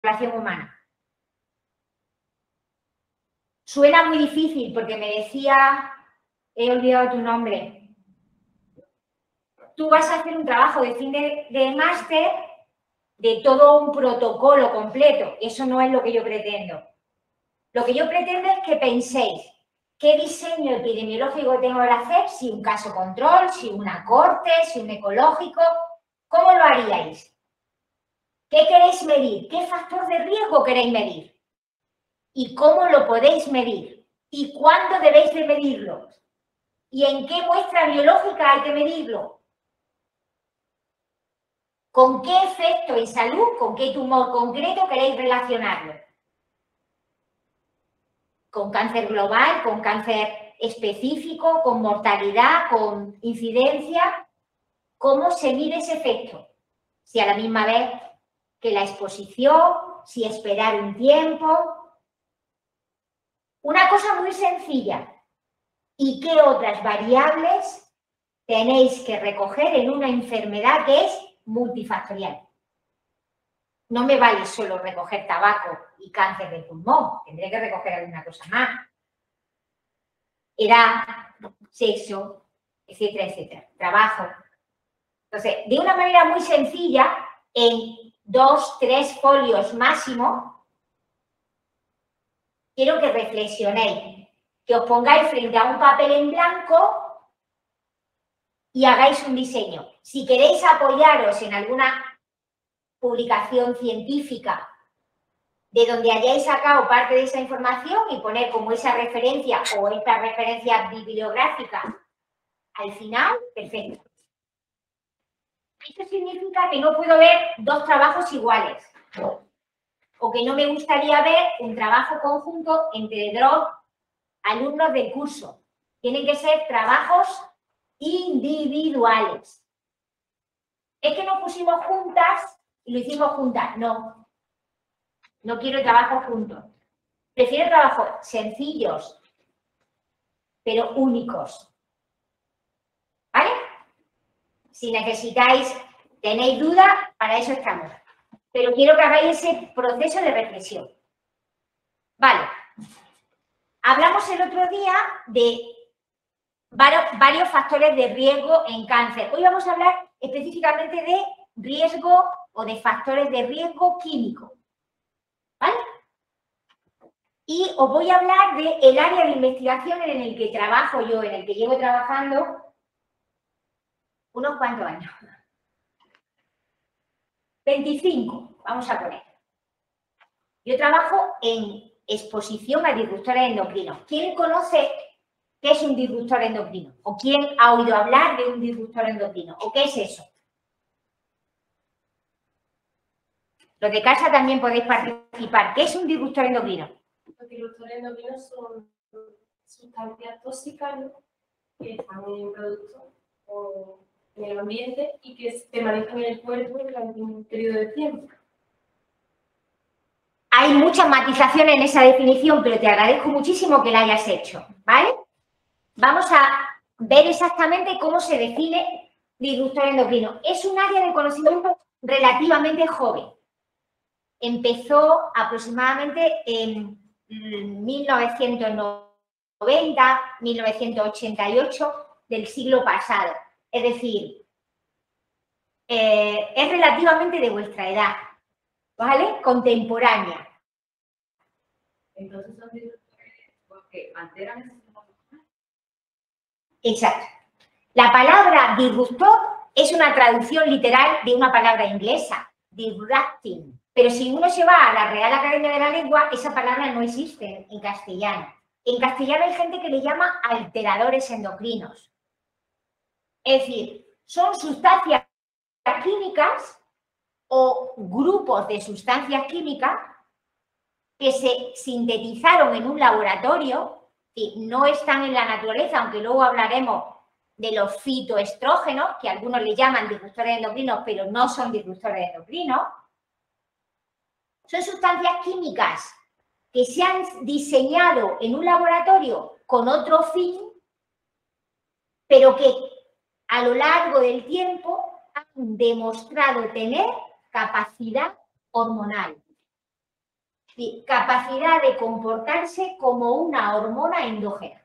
población humana. Suena muy difícil porque me decía, he olvidado tu nombre, tú vas a hacer un trabajo de fin de máster de todo un protocolo completo. Eso no es lo que yo pretendo. Lo que yo pretendo es que penséis qué diseño epidemiológico tengo que hacer, si un caso control, si una corte, si un ecológico, ¿cómo lo haríais? ¿Qué queréis medir? ¿Qué factor de riesgo queréis medir? ¿Y cómo lo podéis medir? ¿Y cuándo debéis de medirlo? ¿Y en qué muestra biológica hay que medirlo? ¿Con qué efecto en salud, con qué tumor concreto queréis relacionarlo? ¿Con cáncer global, con cáncer específico, con mortalidad, con incidencia? ¿Cómo se mide ese efecto? Si a la misma vez que la exposición, si esperar un tiempo. Una cosa muy sencilla. ¿Y qué otras variables tenéis que recoger en una enfermedad que es multifactorial? No me vale solo recoger tabaco y cáncer de pulmón, tendré que recoger alguna cosa más. Edad, sexo, etcétera, etcétera. Trabajo. Entonces, de una manera muy sencilla, en 2, 3 folios máximo, quiero que reflexionéis, que os pongáis frente a un papel en blanco y hagáis un diseño. Si queréis apoyaros en alguna publicación científica de donde hayáis sacado parte de esa información y poner como esa referencia o esta referencia bibliográfica al final, perfecto. Esto significa que no puedo ver dos trabajos iguales o que no me gustaría ver un trabajo conjunto entre dos alumnos del curso. Tienen que ser trabajos individuales. Es que nos pusimos juntas y lo hicimos juntas. No, no quiero trabajos juntos. Prefiero trabajos sencillos, pero únicos. ¿Vale? Si necesitáis, tenéis dudas, para eso estamos. Pero quiero que hagáis ese proceso de reflexión. Vale. Hablamos el otro día de varios factores de riesgo en cáncer. Hoy vamos a hablar específicamente de riesgo o de factores de riesgo químico. ¿Vale? Y os voy a hablar del área de investigación en el que trabajo yo, en el que llevo trabajando unos cuantos años. 25, vamos a poner. Yo trabajo en exposición a disruptores endocrinos. ¿Quién conoce qué es un disruptor endocrino? ¿O quién ha oído hablar de un disruptor endocrino? ¿O qué es eso? Los de casa también podéis participar. ¿Qué es un disruptor endocrino? Los disruptores endocrinos son sustancias tóxicas, ¿no?, que están en un producto o en el ambiente y que permanecen en el cuerpo durante un periodo de tiempo. Hay muchas matizaciones en esa definición, pero te agradezco muchísimo que la hayas hecho, ¿vale? Vamos a ver exactamente cómo se define disruptor endocrino. Es un área de conocimiento relativamente joven. Empezó aproximadamente en 1990, 1988 del siglo pasado. Es decir, es relativamente de vuestra edad, ¿vale? Contemporánea. Entonces son disruptores porque alteran ese sistema. Exacto. La palabra disruptor es una traducción literal de una palabra inglesa, disrupting. Pero si uno se va a la Real Academia de la Lengua, esa palabra no existe en castellano. En castellano hay gente que le llama alteradores endocrinos. Es decir, son sustancias químicas o grupos de sustancias químicas que se sintetizaron en un laboratorio y no están en la naturaleza, aunque luego hablaremos de los fitoestrógenos, que algunos le llaman disruptores endocrinos, pero no son disruptores endocrinos. Son sustancias químicas que se han diseñado en un laboratorio con otro fin, pero que a lo largo del tiempo han demostrado tener capacidad hormonal. Sí, capacidad de comportarse como una hormona endógena.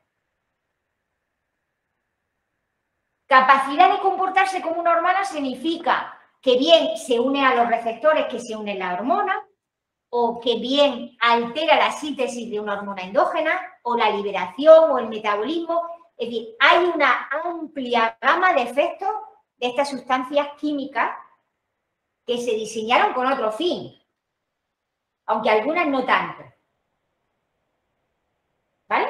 Capacidad de comportarse como una hormona significa que bien se une a los receptores que se unen la hormona, o que bien altera la síntesis de una hormona endógena, o la liberación, o el metabolismo. Es decir, hay una amplia gama de efectos de estas sustancias químicas que se diseñaron con otro fin, aunque algunas no tanto. ¿Vale?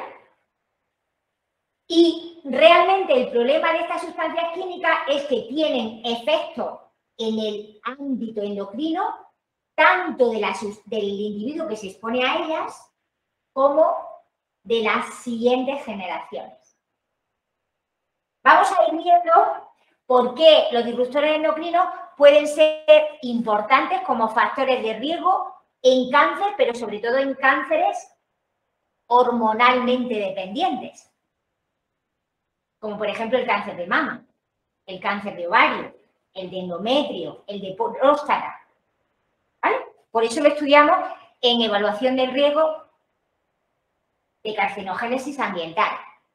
Y realmente el problema de estas sustancias químicas es que tienen efectos en el ámbito endocrino, tanto del individuo que se expone a ellas, como de las siguientes generaciones. Vamos a ir viendo por qué los disruptores endocrinos pueden ser importantes como factores de riesgo en cáncer, pero sobre todo en cánceres hormonalmente dependientes, como por ejemplo el cáncer de mama, el cáncer de ovario, el de endometrio, el de próstata. ¿Vale? Por eso lo estudiamos en evaluación del riesgo de carcinogénesis ambiental.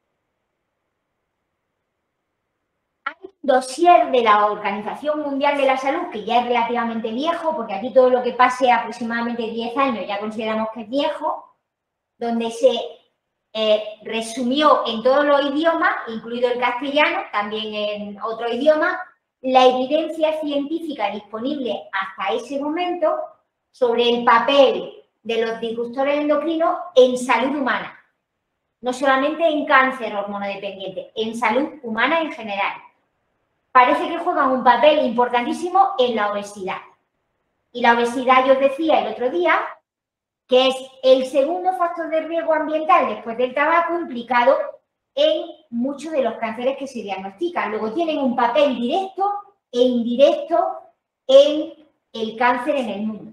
Hay un dossier de la Organización Mundial de la Salud, que ya es relativamente viejo, porque aquí todo lo que pase aproximadamente 10 años ya consideramos que es viejo, donde se resumió en todos los idiomas, incluido el castellano, también en otro idioma, la evidencia científica disponible hasta ese momento sobre el papel de los disruptores endocrinos en salud humana. No solamente en cáncer hormonodependiente, en salud humana en general. Parece que juegan un papel importantísimo en la obesidad. Y la obesidad, yo os decía el otro día, que es el segundo factor de riesgo ambiental después del tabaco implicado en muchos de los cánceres que se diagnostican. Luego tienen un papel directo e indirecto en el cáncer en el mundo.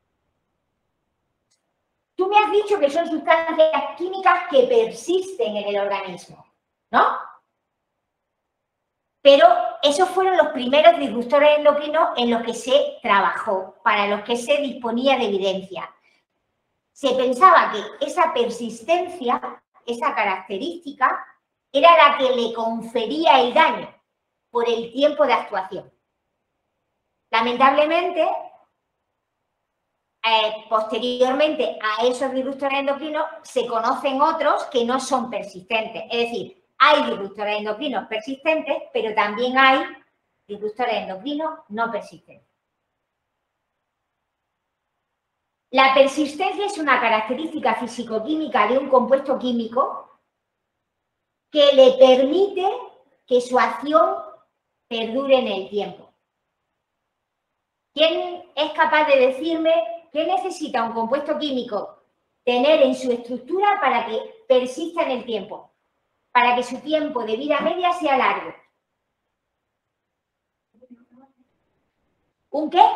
Tú me has dicho que son sustancias químicas que persisten en el organismo, ¿no? Pero esos fueron los primeros disruptores endocrinos en los que se trabajó, para los que se disponía de evidencia. Se pensaba que esa persistencia, esa característica, era la que le confería el daño por el tiempo de actuación. Lamentablemente, posteriormente a esos disruptores endocrinos se conocen otros que no son persistentes. Es decir, hay disruptores endocrinos persistentes, pero también hay disruptores endocrinos no persistentes. La persistencia es una característica físico-química de un compuesto químico que le permite que su acción perdure en el tiempo. ¿Quién es capaz de decirme qué necesita un compuesto químico tener en su estructura para que persista en el tiempo? Para que su tiempo de vida media sea largo. ¿Un qué?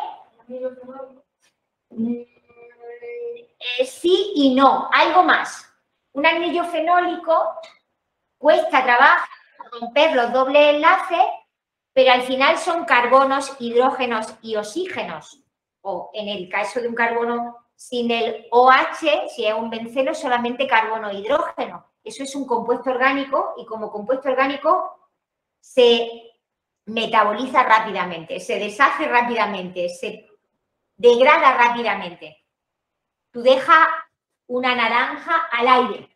Sí y no, algo más. Un anillo fenólico cuesta trabajo romper los dobles enlaces, pero al final son carbonos, hidrógenos y oxígenos. O en el caso de un carbono sin el OH, si es un benceno, solamente carbono e hidrógeno. Eso es un compuesto orgánico y como compuesto orgánico se metaboliza rápidamente, se deshace rápidamente, se degrada rápidamente. Tú dejas una naranja al aire,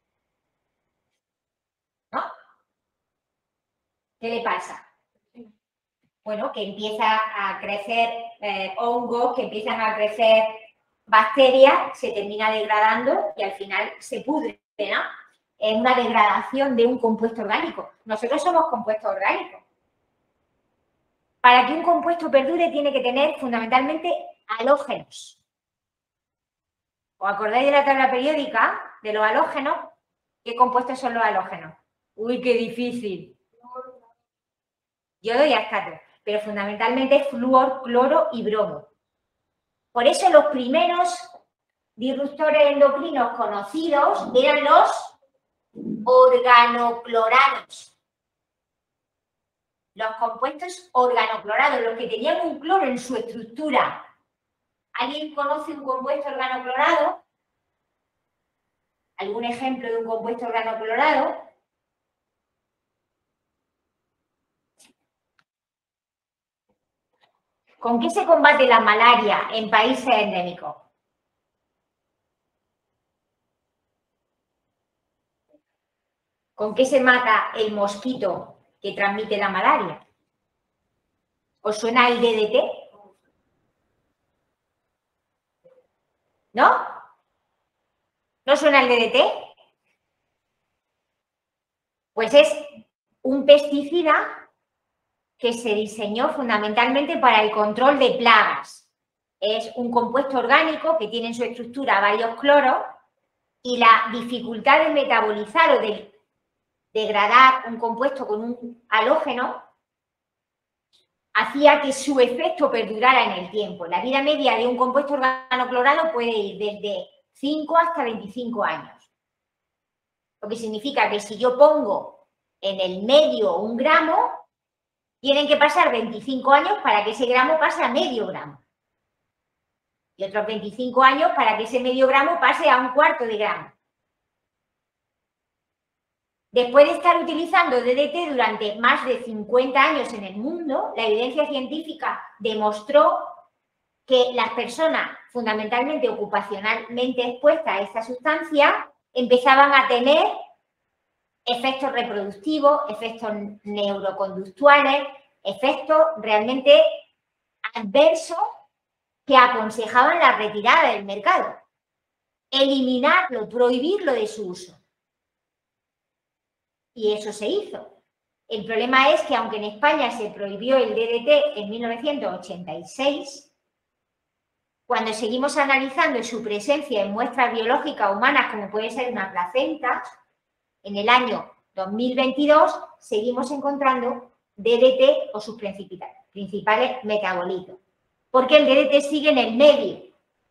¿no? ¿Qué le pasa? Bueno, que empieza a crecer hongos, que empiezan a crecer bacterias, se termina degradando y al final se pudre, ¿no? Es una degradación de un compuesto orgánico. Nosotros somos compuestos orgánicos. Para que un compuesto perdure tiene que tener fundamentalmente halógenos. ¿Os acordáis de la tabla periódica de los halógenos? ¿Qué compuestos son los halógenos? Uy, qué difícil. Yodo y ascato, pero fundamentalmente flúor, cloro y bromo. Por eso los primeros disruptores endocrinos conocidos eran los organoclorados. Los compuestos organoclorados, los que tenían un cloro en su estructura. ¿Alguien conoce un compuesto organoclorado? ¿Algún ejemplo de un compuesto organoclorado? ¿Con qué se combate la malaria en países endémicos? ¿Con qué se mata el mosquito que transmite la malaria? ¿Os suena el DDT? ¿No? ¿No suena el DDT? Pues es un pesticida que se diseñó fundamentalmente para el control de plagas. Es un compuesto orgánico que tiene en su estructura varios cloros y la dificultad de metabolizar o de degradar un compuesto con un halógeno hacía que su efecto perdurara en el tiempo. La vida media de un compuesto organoclorado puede ir desde 5 hasta 25 años. Lo que significa que si yo pongo en el medio 1 gramo, tienen que pasar 25 años para que ese gramo pase a medio gramo. Y otros 25 años para que ese medio gramo pase a 1/4 de gramo. Después de estar utilizando DDT durante más de 50 años en el mundo, la evidencia científica demostró que las personas fundamentalmente ocupacionalmente expuestas a esta sustancia empezaban a tener efectos reproductivos, efectos neuroconductuales, efectos realmente adversos que aconsejaban la retirada del mercado, eliminarlo, prohibirlo de su uso. Y eso se hizo. El problema es que aunque en España se prohibió el DDT en 1986, cuando seguimos analizando su presencia en muestras biológicas humanas, como puede ser una placenta, en el año 2022 seguimos encontrando DDT o sus principales metabolitos, porque el DDT sigue en el medio.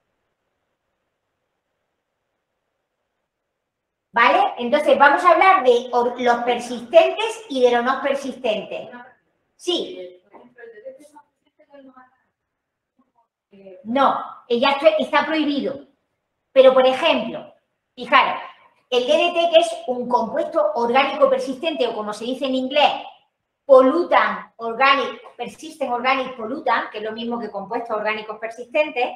¿Vale? Entonces vamos a hablar de los persistentes y de los no persistentes. Sí. No, ya está prohibido. Pero, por ejemplo, fijaros, el DDT, que es un compuesto orgánico persistente, o como se dice en inglés, persistent organic pollutant, que es lo mismo que compuestos orgánicos persistentes,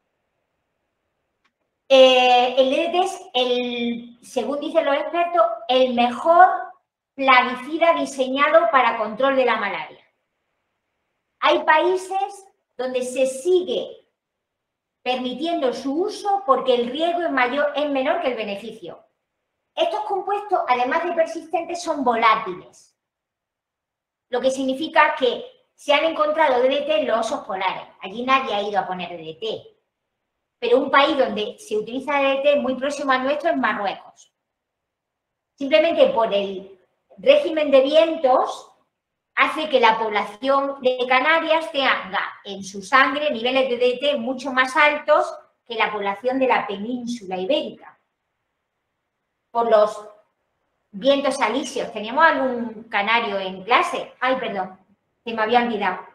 el DDT es, según dicen los expertos, el mejor plaguicida diseñado para control de la malaria. Hay países donde se sigue permitiendo su uso porque el riesgo es menor que el beneficio. Estos compuestos, además de persistentes, son volátiles, lo que significa que se han encontrado DDT en los osos polares. Allí nadie ha ido a poner DDT. Pero un país donde se utiliza DDT muy próximo al nuestro es Marruecos. Simplemente por el régimen de vientos hace que la población de Canarias tenga en su sangre niveles de DDT mucho más altos que la población de la península ibérica. Por los vientos alisios. ¿Teníamos algún canario en clase? Ay, perdón, se me había olvidado.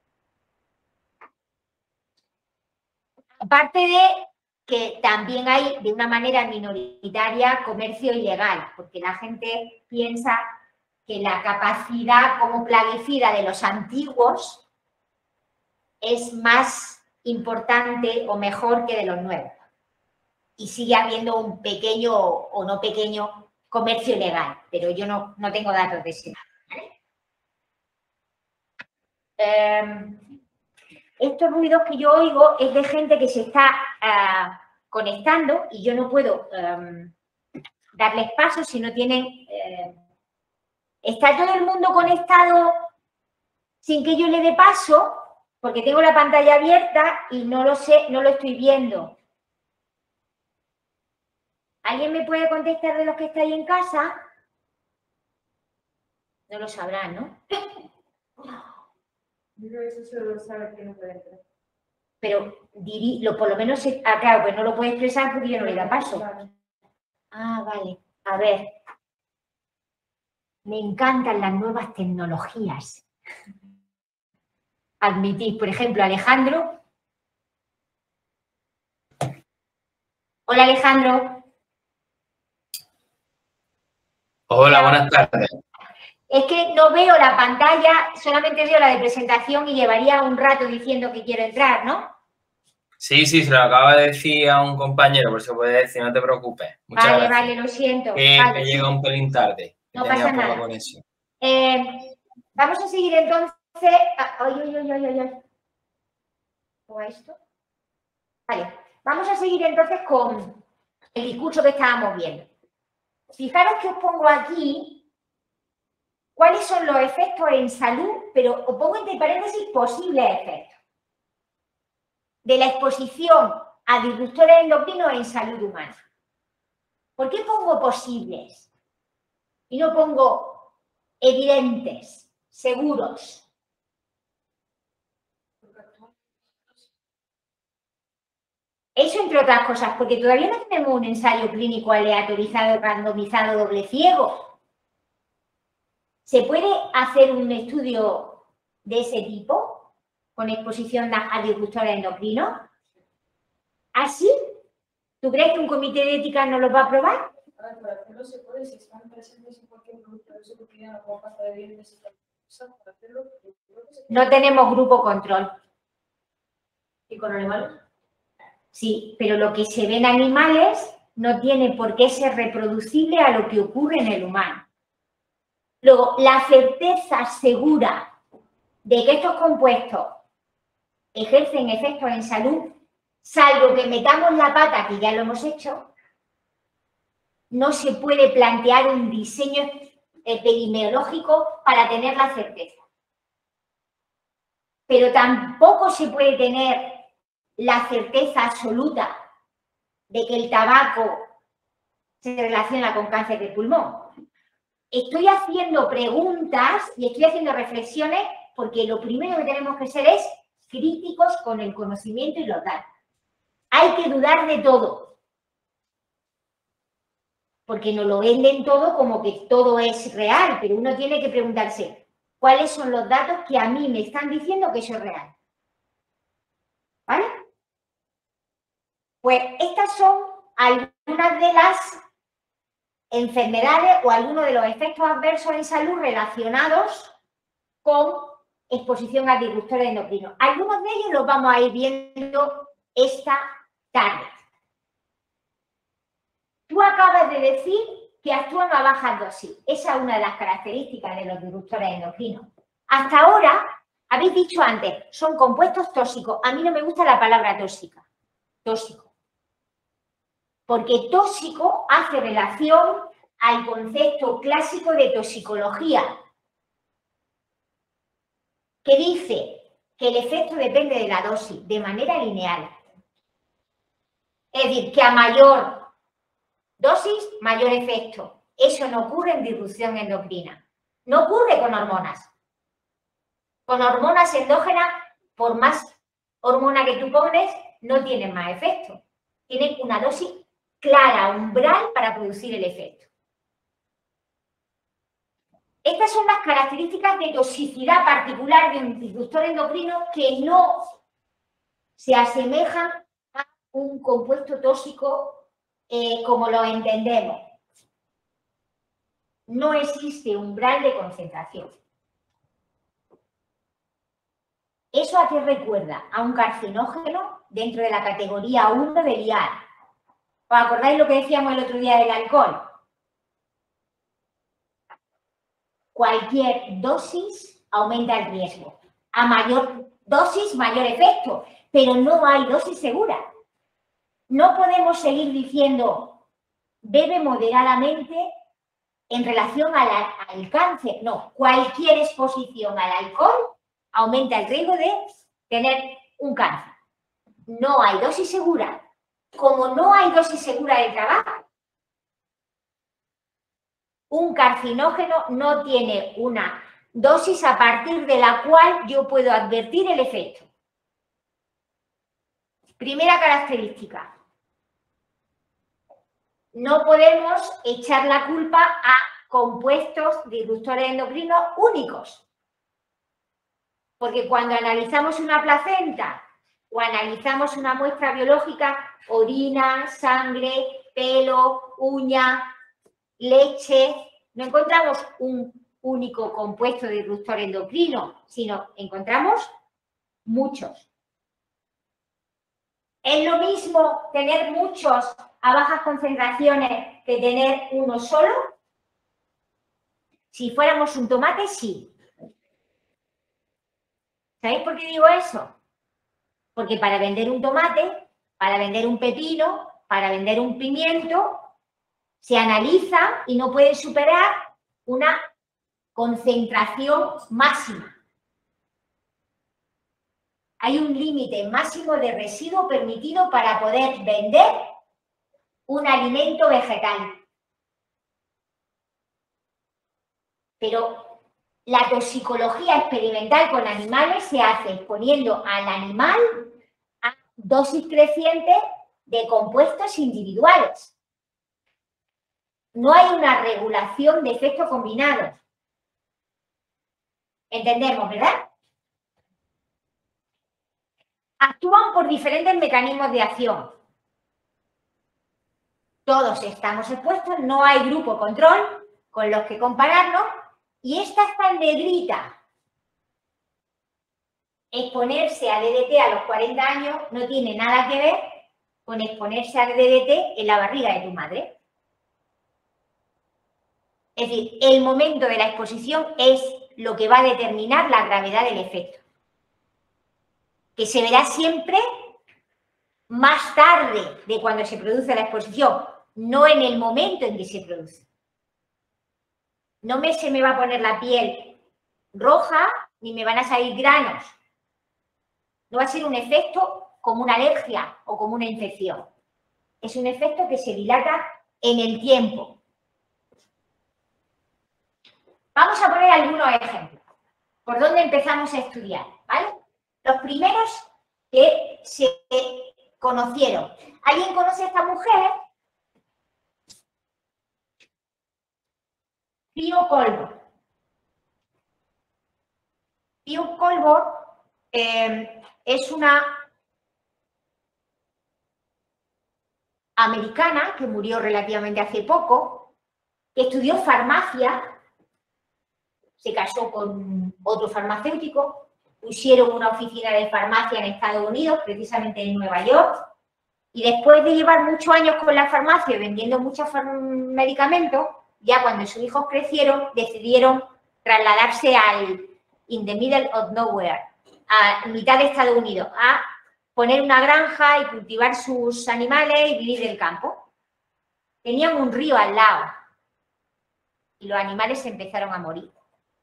Aparte de que también hay, de una manera minoritaria, comercio ilegal, porque la gente piensa que la capacidad como plaguicida de los antiguos es más importante o mejor que de los nuevos. Y sigue habiendo un pequeño o no pequeño comercio ilegal, pero yo no tengo datos de ese. Estos ruidos que yo oigo es de gente que se está conectando y yo no puedo darles paso si no tienen... ¿Está todo el mundo conectado sin que yo le dé paso? Porque tengo la pantalla abierta y no lo sé, no lo estoy viendo. ¿Alguien me puede contestar de los que estáis en casa? No lo sabrán, ¿no? Yo eso solo sabe que no puede entrar. Pero por lo menos, claro, pues no lo puede expresar porque yo no le da paso. Ah, vale. A ver. Me encantan las nuevas tecnologías. Admitís, por ejemplo, Alejandro Hola, Alejandro. Hola, buenas tardes. Es que no veo la pantalla, solamente veo la de presentación y llevaría un rato diciendo que quiero entrar, ¿no? Sí, se lo acaba de decir a un compañero, por eso puede decir, no te preocupes. Muchas Vale, gracias. vale, lo siento. Que Vale, llega un pelín tarde, que no tenía pasa poca nada. conexión. Vamos a seguir entonces. ¿O esto? Vale, vamos a seguir entonces con el discurso que estábamos viendo. Fijaros que os pongo aquí cuáles son los efectos en salud, pero os pongo entre paréntesis posibles efectos de la exposición a disruptores endocrinos en salud humana. ¿Por qué pongo posibles? Y no pongo evidentes, seguros. Eso entre otras cosas, porque todavía no tenemos un ensayo clínico aleatorizado, randomizado, doble ciego. ¿Se puede hacer un estudio de ese tipo con exposición a disruptores endocrinos? ¿Así? ¿Tú crees que un comité de ética no lo va a aprobar? Para hacerlo se puede, si están presentes en cualquier producto, eso que tiene alguna pasta de dientes y tal. Para hacerlo, No tenemos grupo control. ¿Y con animales? Sí, pero lo que se ve en animales no tiene por qué ser reproducible a lo que ocurre en el humano. Luego, la certeza segura de que estos compuestos ejercen efectos en salud, salvo que metamos la pata, que ya lo hemos hecho, no se puede plantear un diseño epidemiológico para tener la certeza. Pero tampoco se puede tener la certeza absoluta de que el tabaco se relaciona con cáncer de pulmón. Estoy haciendo preguntas y estoy haciendo reflexiones porque lo primero que tenemos que ser es críticos con el conocimiento y los datos. Hay que dudar de todo, porque nos lo venden todo como que todo es real, pero uno tiene que preguntarse cuáles son los datos que a mí me están diciendo que eso es real. ¿Vale? Pues estas son algunas de las enfermedades o algunos de los efectos adversos en salud relacionados con exposición a disruptores endocrinos. Algunos de ellos los vamos a ir viendo esta tarde. Tú acabas de decir que actúan a bajas dosis. Esa es una de las características de los disruptores endocrinos. Hasta ahora, habéis dicho antes, son compuestos tóxicos. A mí no me gusta la palabra tóxica. Tóxico. Porque tóxico hace relación al concepto clásico de toxicología, que dice que el efecto depende de la dosis, de manera lineal. Es decir, que a mayor dosis, mayor efecto. Eso no ocurre en disrupción endocrina. No ocurre con hormonas. Con hormonas endógenas, por más hormona que tú pones, no tienen más efecto. Tienen una dosis clara, umbral, para producir el efecto. Estas son las características de toxicidad particular de un disruptor endocrino que no se asemejan a un compuesto tóxico como lo entendemos. No existe umbral de concentración. ¿Eso a qué recuerda? A un carcinógeno dentro de la categoría 1 del IAR. ¿Os acordáis lo que decíamos el otro día del alcohol? Cualquier dosis aumenta el riesgo. A mayor dosis, mayor efecto. Pero no hay dosis segura. No podemos seguir diciendo bebe moderadamente en relación al cáncer. No, cualquier exposición al alcohol aumenta el riesgo de tener un cáncer. No hay dosis segura. Como no hay dosis segura del tabaco, un carcinógeno no tiene una dosis a partir de la cual yo puedo advertir el efecto. Primera característica. No podemos echar la culpa a compuestos disruptores endocrinos únicos. Porque cuando analizamos una placenta o analizamos una muestra biológica, orina, sangre, pelo, uña, leche, no encontramos un único compuesto de disruptor endocrino, sino encontramos muchos. ¿Es lo mismo tener muchos a bajas concentraciones que tener uno solo? Si fuéramos un tomate, sí. ¿Sabéis por qué digo eso? Porque para vender un tomate, para vender un pepino, para vender un pimiento, se analiza y no puede superar una concentración máxima. Hay un límite máximo de residuo permitido para poder vender un alimento vegetal. Pero la toxicología experimental con animales se hace exponiendo al animal a dosis crecientes de compuestos individuales. No hay una regulación de efectos combinados. ¿Entendemos, verdad? Actúan por diferentes mecanismos de acción. Todos estamos expuestos, no hay grupo control con los que compararnos, y esta está en negrita. Exponerse a DDT a los 40 años no tiene nada que ver con exponerse a DDT en la barriga de tu madre. Es decir, el momento de la exposición es lo que va a determinar la gravedad del efecto, que se verá siempre más tarde de cuando se produce la exposición, no en el momento en que se produce. No se me va a poner la piel roja ni me van a salir granos. No va a ser un efecto como una alergia o como una infección. Es un efecto que se dilata en el tiempo. Vamos a poner algunos ejemplos. ¿Por dónde empezamos a estudiar? ¿Vale? Los primeros que se conocieron. ¿Alguien conoce a esta mujer? Pio Colborne. Pio Colborne es una americana que murió relativamente hace poco, que estudió farmacia, se casó con otro farmacéutico, pusieron una oficina de farmacia en Estados Unidos, precisamente en Nueva York, y después de llevar muchos años con la farmacia vendiendo muchos medicamentos, ya cuando sus hijos crecieron, decidieron trasladarse al in the middle of nowhere, a mitad de Estados Unidos, a poner una granja y cultivar sus animales y vivir del campo. Tenían un río al lado y los animales se empezaron a morir.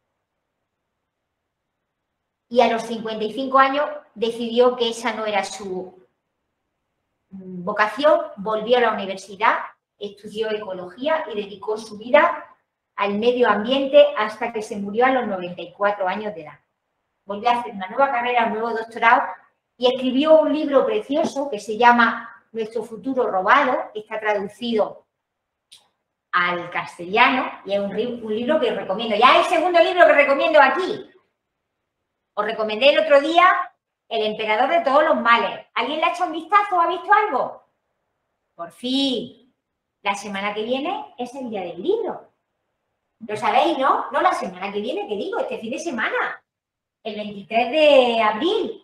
Y a los 55 años decidió que esa no era su vocación, volvió a la universidad, estudió ecología y dedicó su vida al medio ambiente hasta que se murió a los 94 años de edad. Volvió a hacer una nueva carrera, un nuevo doctorado y escribió un libro precioso que se llama Nuestro futuro robado, que está traducido al castellano y es un libro que os recomiendo. Ya el segundo libro que recomiendo aquí. Os recomendé el otro día El emperador de todos los males. ¿Alguien le ha hecho un vistazo o ha visto algo? Por fin. La semana que viene es el día del libro. ¿Lo sabéis, no? No la semana que viene, ¿qué digo? Este fin de semana. El 23 de abril.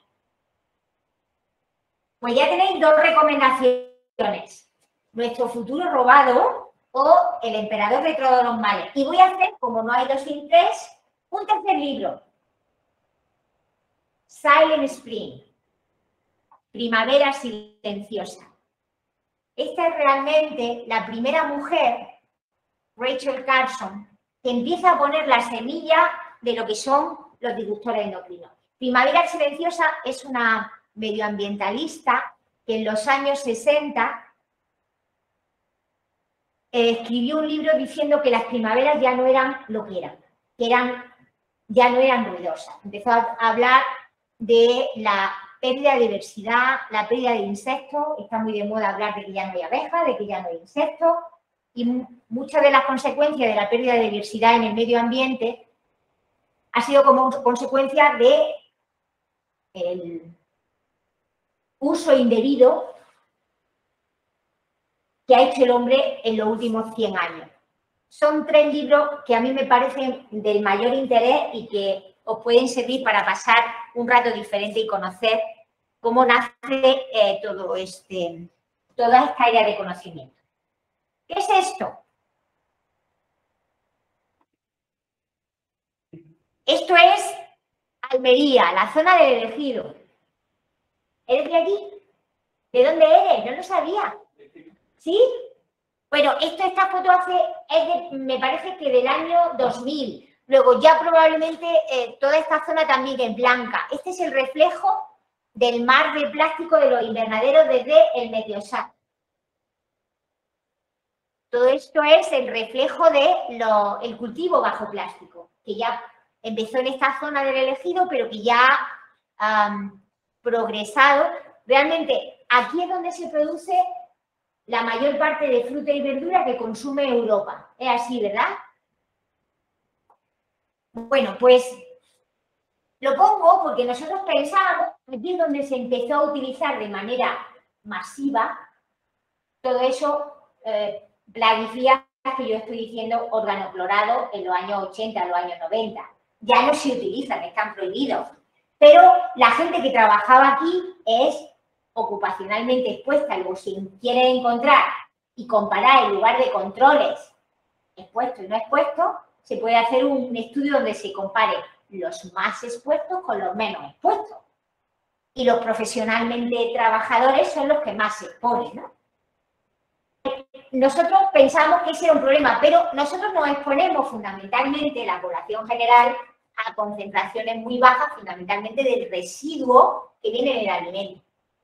Pues ya tenéis dos recomendaciones. Nuestro futuro robado o El emperador de todos los males. Y voy a hacer, como no hay dos sin tres, un tercer libro. Silent Spring. Primavera silenciosa. Esta es realmente la primera mujer, Rachel Carson, que empieza a poner la semilla de lo que son los disruptores endocrinos. Primavera silenciosa es una medioambientalista que en los años 60 escribió un libro diciendo que las primaveras ya no eran lo que ya no eran ruidosas. Empezó a hablar de la pérdida de diversidad, la pérdida de insectos, está muy de moda hablar de que ya no hay abejas, de que ya no hay insectos, y muchas de las consecuencias de la pérdida de diversidad en el medio ambiente ha sido como consecuencia de uso indebido que ha hecho el hombre en los últimos 100 años. Son 3 libros que a mí me parecen del mayor interés y que os pueden servir para pasar un rato diferente y conocer cómo nace toda esta área de conocimiento. ¿Qué es esto? Esto es Almería, la zona del Ejido. ¿Eres de allí? ¿De dónde eres? No lo sabía. ¿Sí? Bueno, esta foto me parece que del año 2000. Luego ya probablemente toda esta zona también es blanca. Este es el reflejo del mar de plástico de los invernaderos desde el Meteosat. Todo esto es el reflejo del cultivo bajo plástico, que ya empezó en esta zona del Ejido, pero que ya ha progresado. Realmente, aquí es donde se produce la mayor parte de fruta y verdura que consume Europa. Es así, ¿verdad? Bueno, pues lo pongo porque nosotros pensábamos, aquí es donde se empezó a utilizar de manera masiva todo eso, plaguicidas que yo estoy diciendo, organoclorado en los años 80, en los años 90. Ya no se utilizan, están prohibidos. Pero la gente que trabajaba aquí es ocupacionalmente expuesta. Luego, si quieren encontrar y comparar en lugar de controles expuestos y no expuestos, se puede hacer un estudio donde se compare los más expuestos con los menos expuestos. Y los profesionalmente trabajadores son los que más se exponen, ¿no? Nosotros pensamos que ese era un problema, pero nosotros nos exponemos fundamentalmente, la población general, a concentraciones muy bajas, fundamentalmente del residuo que viene en el alimento.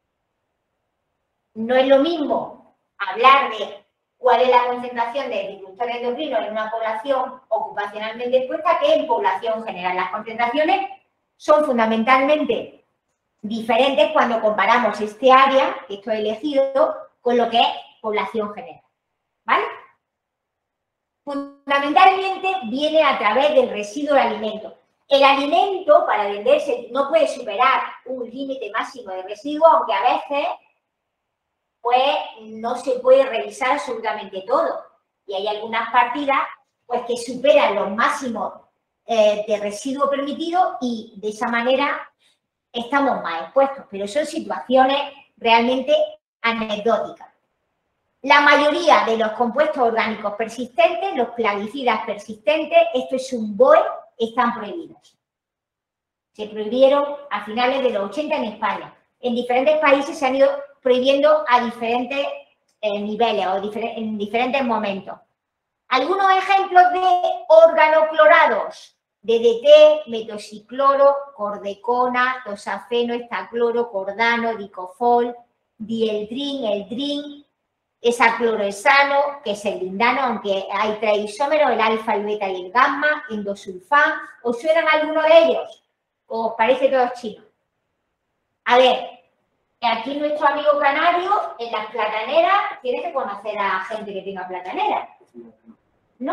No es lo mismo hablar de cuál es la concentración de disruptores endocrinos en una población ocupacionalmente expuesta que en población general. Las concentraciones son fundamentalmente diferentes cuando comparamos este área, que esto he elegido, con lo que es población general. ¿Vale? Fundamentalmente viene a través del residuo de alimento. El alimento, para venderse, no puede superar un límite máximo de residuo, aunque a veces pues no se puede revisar absolutamente todo. Y hay algunas partidas pues que superan los máximos de residuo permitido y de esa manera estamos más expuestos. Pero son situaciones realmente anecdóticas. La mayoría de los compuestos orgánicos persistentes, los plaguicidas persistentes, esto es un BOE, están prohibidos. Se prohibieron a finales de los 80 en España. En diferentes países se han ido prohibiendo a diferentes niveles o en diferentes momentos. Algunos ejemplos de organoclorados: DDT, metoxicloro, cordecona, tosafeno, estacloro, cordano, dicofol, dieldrin, eldrin, hesaclorohesano, que es el lindano, aunque hay 3 isómeros, el alfa, el beta y el gamma, endosulfán. ¿Os suenan alguno de ellos? ¿O os parece todo chino? A ver, aquí nuestro amigo canario, en las plataneras, tienes que conocer a gente que tenga plataneras. ¿No?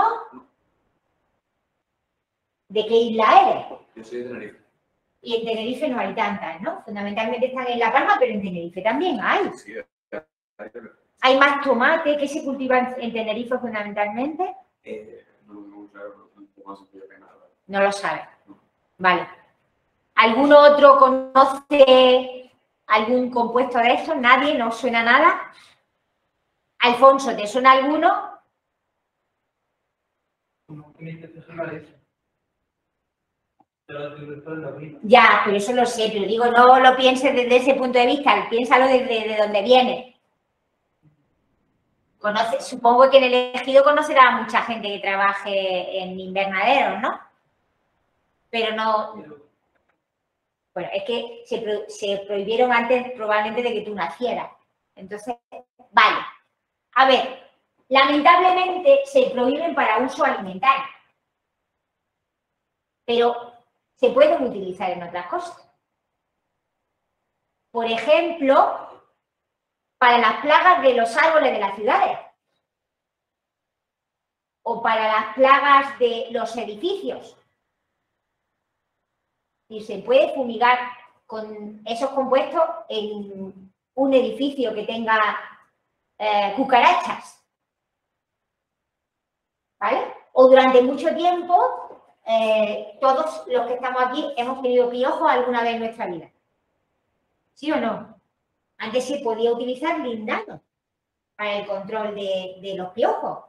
¿De qué isla eres? Yo soy de Tenerife. Y en Tenerife no hay tantas, ¿no? Fundamentalmente están en La Palma, pero en Tenerife también hay. Sí, ¿Hay más tomate? ¿Qué se cultiva en Tenerife fundamentalmente? no, claro, no se puede nada. No lo sabe. Vale. ¿Algún otro conoce algún compuesto de estos? ¿Nadie? ¿No suena nada? Alfonso, ¿te suena alguno? Ya, pero eso lo sé, pero digo, no lo pienses desde ese punto de vista, piénsalo desde donde viene. Supongo que en el Ejido conocerá a mucha gente que trabaje en invernaderos, ¿no? Pero no... Bueno, es que se prohibieron antes probablemente de que tú nacieras. Entonces, vale. A ver, lamentablemente se prohíben para uso alimentario. Pero se pueden utilizar en otras cosas. Por ejemplo, para las plagas de los árboles de las ciudades. O para las plagas de los edificios. Y se puede fumigar con esos compuestos en un edificio que tenga cucarachas, ¿vale? O durante mucho tiempo, todos los que estamos aquí hemos tenido piojos alguna vez en nuestra vida. ¿Sí o no? Antes se podía utilizar lindano para el control de los piojos.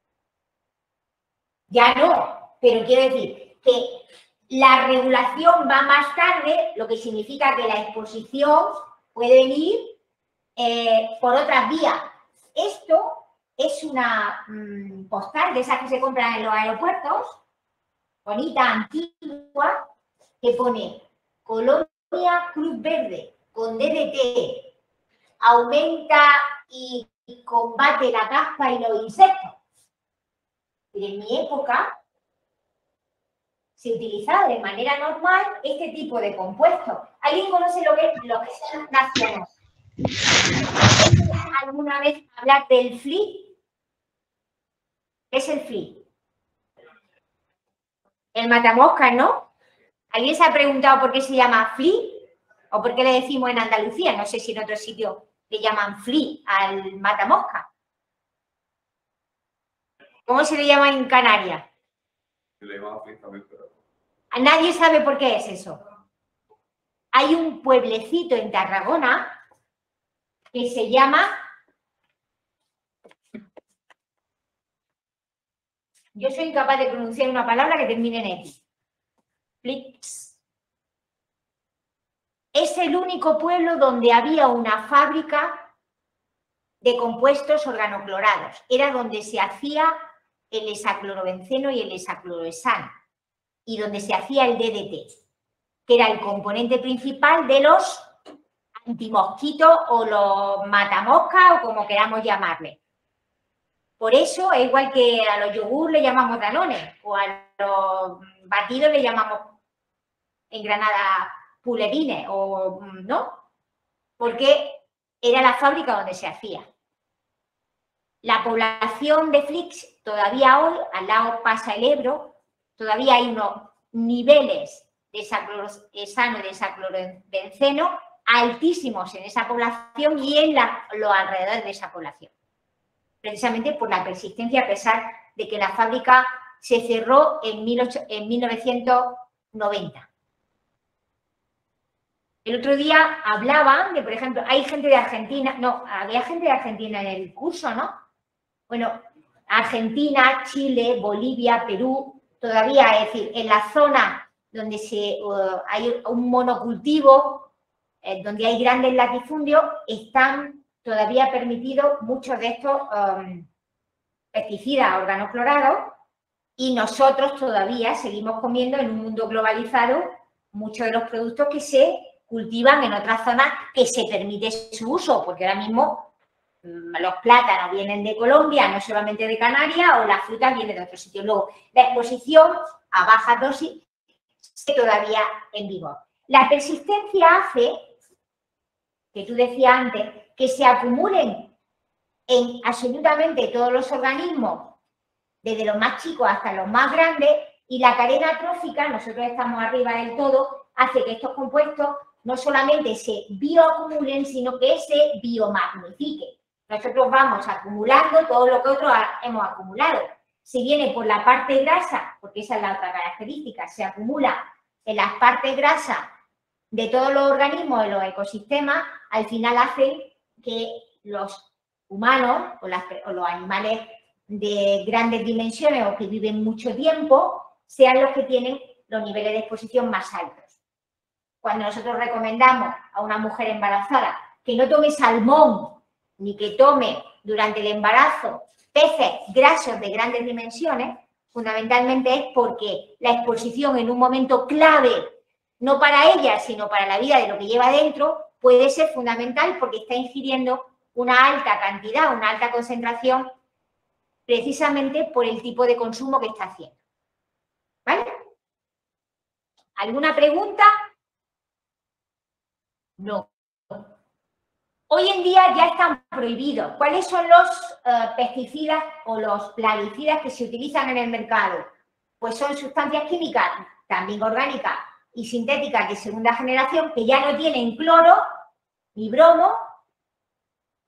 Ya no, pero quiero decir que la regulación va más tarde, lo que significa que la exposición puede venir por otras vías. Esto es una postal de esas que se compran en los aeropuertos, bonita, antigua, que pone Colonia Cruz Verde con DDT, aumenta y combate la caspa y los insectos. Pero en mi época se utilizaba de manera normal este tipo de compuestos. ¿Alguien conoce lo que son naciones? ¿Alguna vez hablar del FLI? ¿Qué es el FLI? El matamoscas, ¿no? ¿Alguien se ha preguntado por qué se llama FLI? ¿O por qué le decimos en Andalucía? No sé si en otro sitio le llaman FLI al matamoscas. ¿Cómo se le llama en Canarias? Nadie sabe por qué es eso. Hay un pueblecito en Tarragona que se llama... Yo soy incapaz de pronunciar una palabra que termine en X. Flix. Es el único pueblo donde había una fábrica de compuestos organoclorados. Era donde se hacía el hexaclorobenceno y el hexaclorohexano, y donde se hacía el DDT, que era el componente principal de los antimosquitos o los matamoscas o como queramos llamarle. Por eso es igual que a los yogur le llamamos Danone o a los batidos le llamamos en Granada pulerines, o ¿no? Porque era la fábrica donde se hacía. La población de Flix todavía hoy, al lado pasa el Ebro, todavía hay unos niveles de hexaclorohexano y de hexaclorobenceno altísimos en esa población y en los alrededores de esa población. Precisamente por la persistencia, a pesar de que la fábrica se cerró en 1990. El otro día hablaban de, por ejemplo, hay gente de Argentina, no, había gente de Argentina en el curso, ¿no? Bueno, Argentina, Chile, Bolivia, Perú, todavía, es decir, en la zona donde hay un monocultivo, donde hay grandes latifundios, están todavía permitidos muchos de estos pesticidas organoclorados y nosotros todavía seguimos comiendo en un mundo globalizado muchos de los productos que se cultivan en otras zonas que se permite su uso, porque ahora mismo los plátanos vienen de Colombia, no solamente de Canarias, o la fruta viene de otros sitios. Luego, la exposición a baja dosis sigue todavía en vigor. La persistencia hace, que tú decías antes, que se acumulen en absolutamente todos los organismos, desde los más chicos hasta los más grandes, y la cadena trófica, nosotros estamos arriba del todo, hace que estos compuestos no solamente se bioacumulen, sino que se biomagnifiquen. Nosotros vamos acumulando todo lo que otros hemos acumulado. Si viene por la parte grasa, porque esa es la otra característica, se acumula en las partes grasas de todos los organismos de los ecosistemas, al final hace que los humanos o los animales de grandes dimensiones o que viven mucho tiempo sean los que tienen los niveles de exposición más altos. Cuando nosotros recomendamos a una mujer embarazada que no tome salmón ni que tome durante el embarazo peces grasos de grandes dimensiones, fundamentalmente es porque la exposición en un momento clave, no para ella, sino para la vida de lo que lleva dentro, puede ser fundamental porque está ingiriendo una alta cantidad, una alta concentración, precisamente por el tipo de consumo que está haciendo. ¿Vale? ¿Alguna pregunta? No. Hoy en día ya están prohibidos. ¿Cuáles son los pesticidas o los plaguicidas que se utilizan en el mercado? Pues son sustancias químicas, también orgánicas y sintéticas de segunda generación, que ya no tienen cloro ni bromo,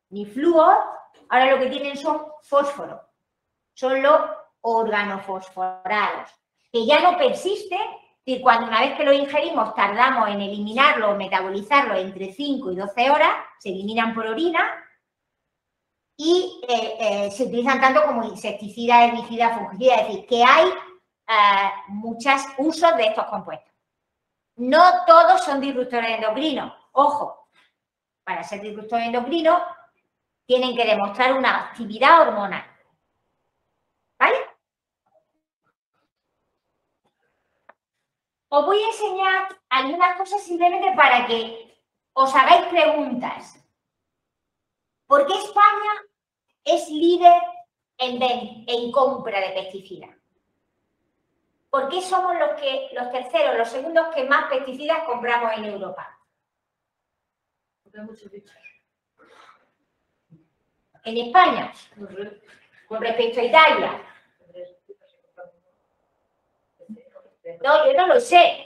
ni flúor, ahora lo que tienen son fósforo. Son los organofosforados, que ya no persisten, es decir, cuando una vez que lo ingerimos tardamos en eliminarlo o metabolizarlo entre 5 y 12 horas, se eliminan por orina y se utilizan tanto como insecticidas, herbicidas, fungicidas, es decir, que hay muchos usos de estos compuestos. No todos son disruptores endocrinos. Ojo, para ser disruptores endocrinos tienen que demostrar una actividad hormonal. ¿Vale? Os voy a enseñar algunas cosas simplemente para que os hagáis preguntas. ¿Por qué España es líder en compra de pesticidas? ¿Por qué somos los terceros, los segundos que más pesticidas compramos en Europa? Porque hay muchos bichos. En España, con respecto a Italia. No, yo no lo sé.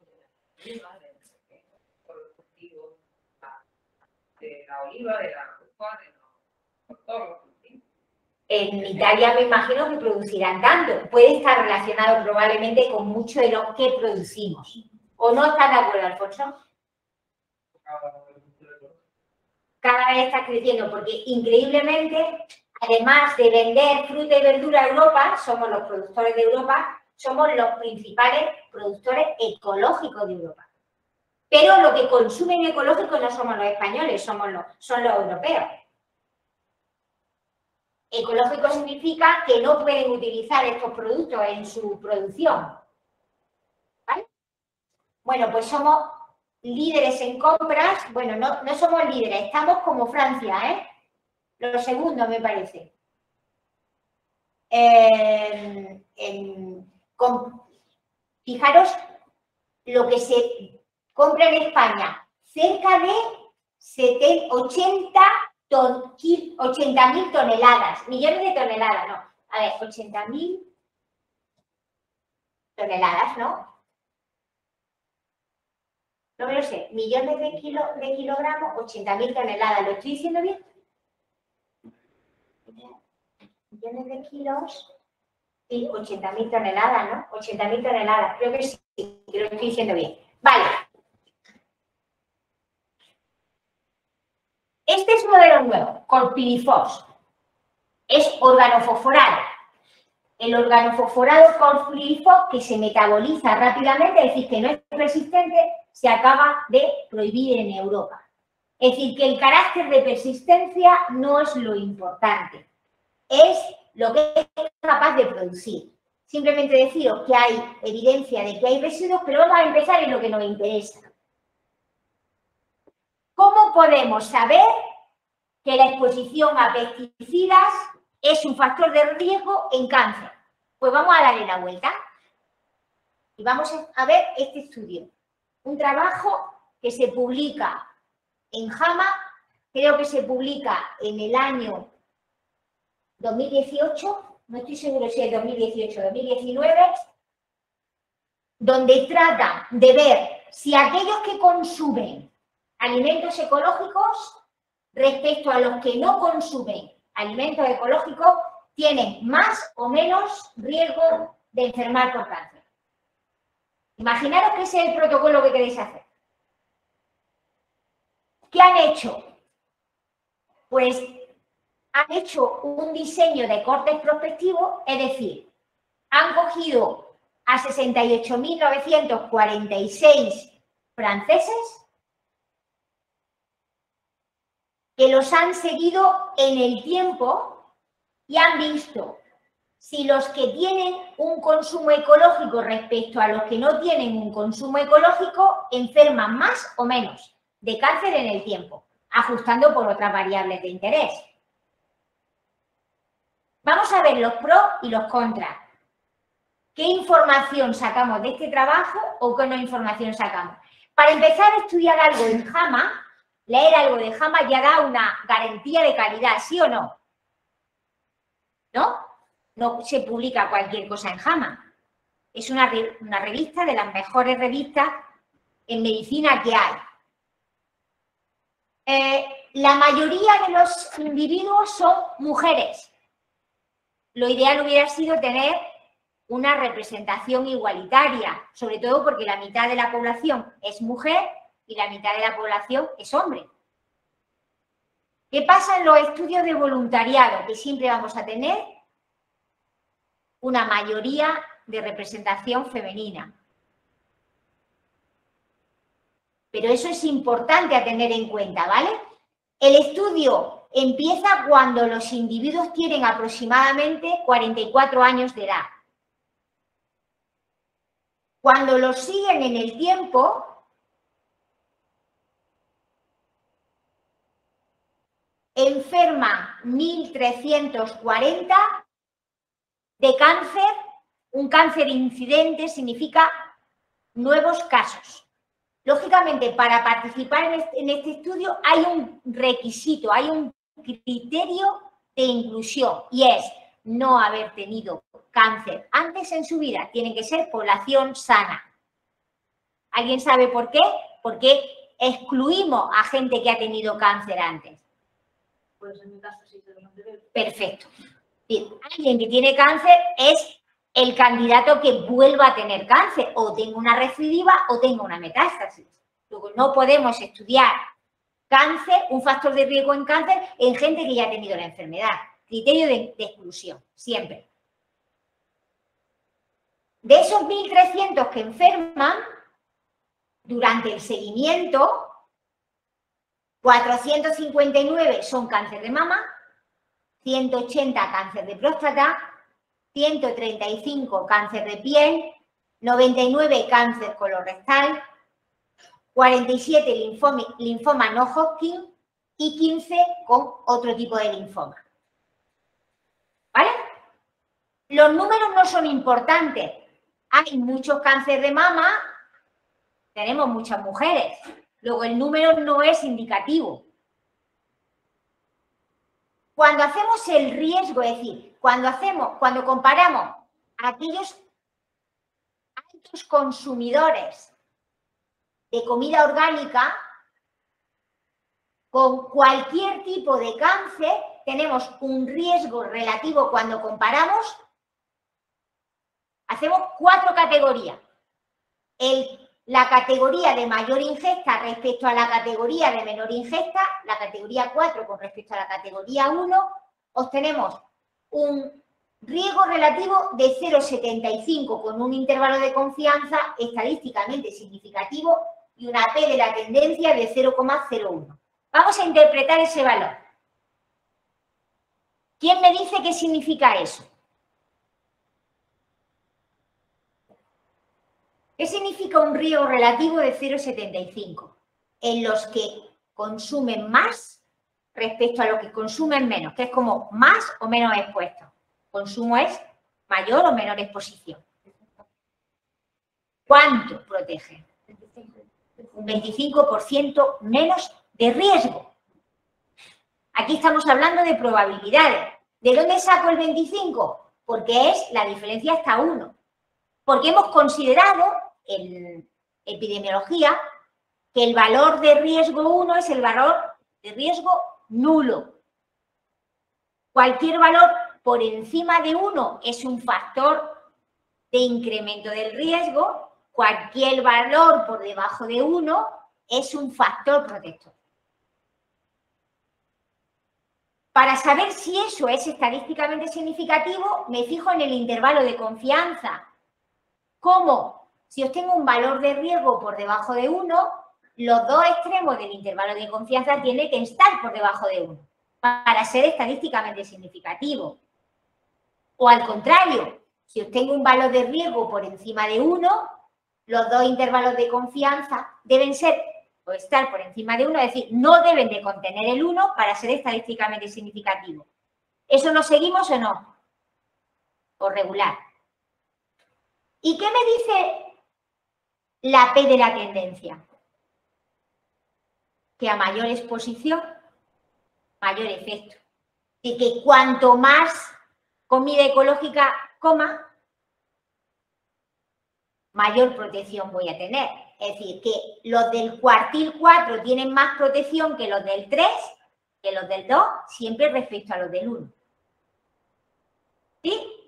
Por el cultivo de la oliva, de la copa, por todos los cultivos. En Italia me imagino que producirán tanto. Puede estar relacionado probablemente con mucho de lo que producimos. ¿O no estás de acuerdo, Alfonso? Cada vez está creciendo porque increíblemente, además de vender fruta y verdura a Europa, somos los productores de Europa, somos los principales productores ecológicos de Europa. Pero lo que consumen ecológico no somos los españoles, son los europeos. Ecológico significa que no pueden utilizar estos productos en su producción. ¿Vale? Bueno, pues somos líderes en compras. Bueno, no somos líderes, estamos como Francia, ¿eh? Los segundos, me parece. Fijaros lo que se compra en España, cerca de 80.000 toneladas, millones de toneladas, no. A ver, 80.000 toneladas, ¿no? No me lo sé, millones de kilogramos, 80.000 toneladas, ¿lo estoy diciendo bien? Millones de kilos, sí, 80.000 toneladas, ¿no? 80.000 toneladas, creo que sí, que lo estoy diciendo bien. Vale. Este es modelo nuevo, Corpirifos. Es organofosforado. El organofosforado Corpirifos, que se metaboliza rápidamente, es decir, que no es persistente, se acaba de prohibir en Europa. Es decir, que el carácter de persistencia no es lo importante, es lo que es capaz de producir. Simplemente deciros que hay evidencia de que hay residuos, pero vamos a empezar en lo que nos interesa. ¿Cómo podemos saber que la exposición a pesticidas es un factor de riesgo en cáncer? Pues vamos a darle la vuelta y vamos a ver este estudio. Un trabajo que se publica en JAMA, creo que se publica en el año 2018, no estoy seguro si es 2018 o 2019, donde trata de ver si aquellos que consumen alimentos ecológicos respecto a los que no consumen alimentos ecológicos tienen más o menos riesgo de enfermar por cáncer. Imaginaros que ese es el protocolo que queréis hacer. ¿Qué han hecho? Pues han hecho un diseño de cortes prospectivos, es decir, han cogido a 68.946 franceses que los han seguido en el tiempo y han visto si los que tienen un consumo ecológico respecto a los que no tienen un consumo ecológico enferman más o menos de cáncer en el tiempo, ajustando por otras variables de interés. Vamos a ver los pros y los contras. ¿Qué información sacamos de este trabajo o qué no información sacamos? Para empezar a estudiar algo en JAMA, leer algo de JAMA ya da una garantía de calidad, ¿sí o no? ¿No? No se publica cualquier cosa en JAMA. Es una revista de las mejores revistas en medicina que hay. La mayoría de los individuos son mujeres. Lo ideal hubiera sido tener una representación igualitaria, sobre todo porque la mitad de la población es mujer y la mitad de la población es hombre. ¿Qué pasa en los estudios de voluntariado? Que siempre vamos a tener una mayoría de representación femenina. Pero eso es importante a tener en cuenta, ¿vale? El estudio empieza cuando los individuos tienen aproximadamente 44 años de edad. Cuando los siguen en el tiempo, enferman 1.340 de cáncer. Un cáncer incidente significa nuevos casos. Lógicamente, para participar en este estudio hay un requisito, hay un criterio de inclusión y es no haber tenido cáncer antes en su vida. Tiene que ser población sana. ¿Alguien sabe por qué? Porque excluimos a gente que ha tenido cáncer antes. Pues en mi caso sí tengo anterior. Perfecto. Bien, alguien que tiene cáncer es el candidato que vuelva a tener cáncer, o tenga una recidiva o tenga una metástasis. Luego, no podemos estudiar cáncer, un factor de riesgo en cáncer, en gente que ya ha tenido la enfermedad. Criterio de exclusión, siempre. De esos 1.300 que enferman, durante el seguimiento, 459 son cáncer de mama, 180 cáncer de próstata, 135 cáncer de piel, 99 cáncer colorectal, 47 linfoma no Hodgkin y 15 con otro tipo de linfoma. ¿Vale? Los números no son importantes. Hay muchos cáncer de mama, tenemos muchas mujeres. Luego el número no es indicativo. Cuando hacemos el riesgo, es decir, cuando comparamos a aquellos altos consumidores de comida orgánica con cualquier tipo de cáncer, tenemos un riesgo relativo cuando comparamos. Hacemos 4 categorías. La categoría de mayor ingesta respecto a la categoría de menor ingesta, la categoría 4 con respecto a la categoría 1, obtenemos un riesgo relativo de 0,75 con un intervalo de confianza estadísticamente significativo y una P de la tendencia de 0,01. Vamos a interpretar ese valor. ¿Quién me dice qué significa eso? ¿Qué significa un riesgo relativo de 0,75? En los que consumen más respecto a los que consumen menos, que es como más o menos expuestos. Consumo es mayor o menor exposición. ¿Cuánto protege? Un 25% menos de riesgo. Aquí estamos hablando de probabilidades. ¿De dónde saco el 25? Porque es la diferencia hasta 1. Porque hemos considerado en epidemiología que el valor de riesgo 1 es el valor de riesgo nulo. Cualquier valor por encima de 1 es un factor de incremento del riesgo. Cualquier valor por debajo de 1 es un factor protector. Para saber si eso es estadísticamente significativo, me fijo en el intervalo de confianza. ¿Cómo? Si obtengo un valor de riesgo por debajo de 1, los dos extremos del intervalo de confianza tienen que estar por debajo de 1 para ser estadísticamente significativo. O al contrario, si obtengo un valor de riesgo por encima de 1, los dos intervalos de confianza deben ser o estar por encima de 1, es decir, no deben de contener el 1 para ser estadísticamente significativo. ¿Eso lo seguimos o no? O regular. ¿Y qué me dice la P de la tendencia? Que a mayor exposición, mayor efecto. Y que cuanto más comida ecológica coma, mayor protección voy a tener. Es decir, que los del cuartil 4 tienen más protección que los del 3 que los del 2 siempre respecto a los del 1. ¿Sí?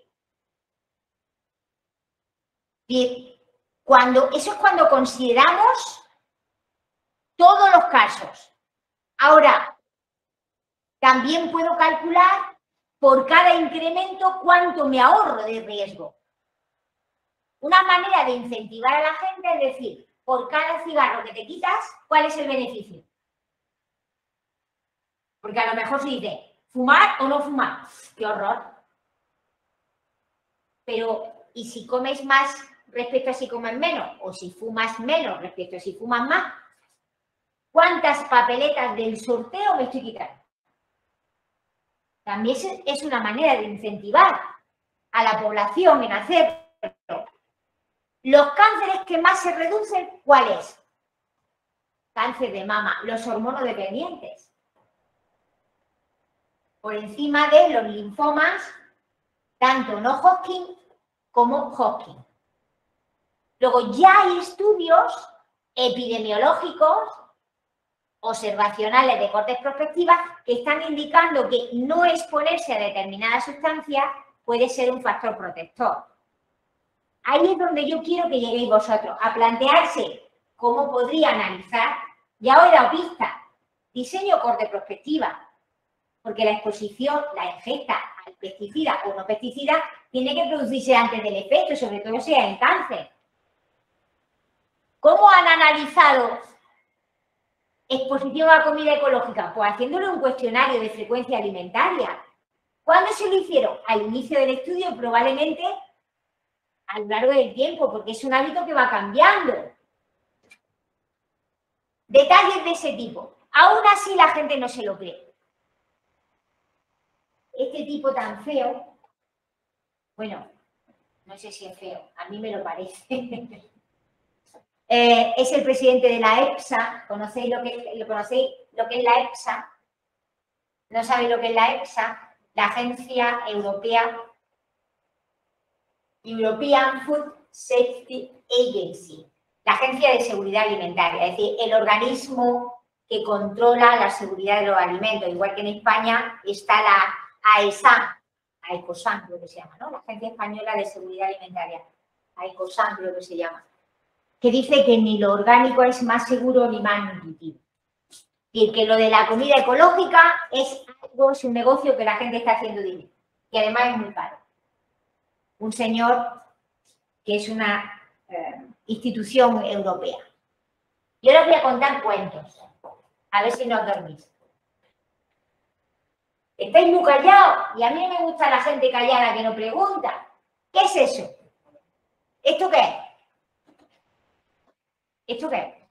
Y eso es cuando consideramos todos los casos. Ahora, también puedo calcular por cada incremento cuánto me ahorro de riesgo. Una manera de incentivar a la gente es decir, por cada cigarro que te quitas, ¿cuál es el beneficio? Porque a lo mejor se dice, ¿fumar o no fumar? ¡Qué horror! Pero, ¿y si comes más respecto a si comes menos? ¿O si fumas menos respecto a si fumas más? ¿Cuántas papeletas del sorteo me estoy quitando? También es una manera de incentivar a la población en hacerlo. Los cánceres que más se reducen, ¿cuál es? Cáncer de mama, los hormonodependientes. Por encima de los linfomas, tanto no Hodgkin como Hodgkin. Luego ya hay estudios epidemiológicos, observacionales de cortes prospectivas, que están indicando que no exponerse a determinadas sustancias puede ser un factor protector. Ahí es donde yo quiero que lleguéis vosotros, a plantearse cómo podría analizar. Ya os he dado pista. Diseño corte prospectiva, porque la exposición, la ingesta al pesticida o no pesticida, tiene que producirse antes del efecto, sobre todo si hay cáncer. ¿Cómo han analizado exposición a comida ecológica? Pues haciéndole un cuestionario de frecuencia alimentaria. ¿Cuándo se lo hicieron? Al inicio del estudio, probablemente a lo largo del tiempo, porque es un hábito que va cambiando. Detalles de ese tipo. Aún así la gente no se lo cree. Este tipo tan feo, bueno, no sé si es feo, a mí me lo parece. Es el presidente de la EFSA. ¿Conocéis lo que es la EFSA? ¿No sabéis lo que es la EFSA? La Agencia Europea, European Food Safety Agency, la Agencia de Seguridad Alimentaria, es decir, el organismo que controla la seguridad de los alimentos. Igual que en España está la AECOSAN, creo que se llama, ¿no? La Agencia Española de Seguridad Alimentaria, AECOSAN creo que se llama, que dice que ni lo orgánico es más seguro ni más nutritivo. Y que lo de la comida ecológica es un negocio que la gente está haciendo dinero, y además es muy caro. Un señor que es una institución europea. Yo les voy a contar cuentos, a ver si no os dormís. Estáis muy callados y a mí me gusta la gente callada que no pregunta. ¿Qué es eso? ¿Esto qué es? ¿Esto qué es?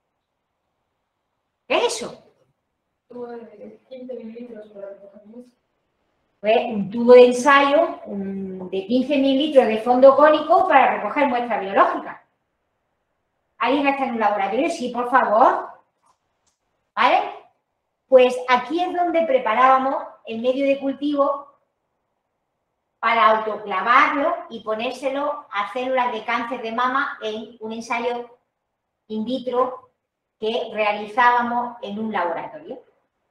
¿Qué es eso? Tubo de 15 mililitros para recoger mucho. Pues un tubo de ensayo de 15 mililitros de fondo cónico para recoger muestras biológicas. ¿Alguien está en un laboratorio? Sí, por favor. ¿Vale? Pues aquí es donde preparábamos el medio de cultivo para autoclavarlo y ponérselo a células de cáncer de mama en un ensayo in vitro que realizábamos en un laboratorio.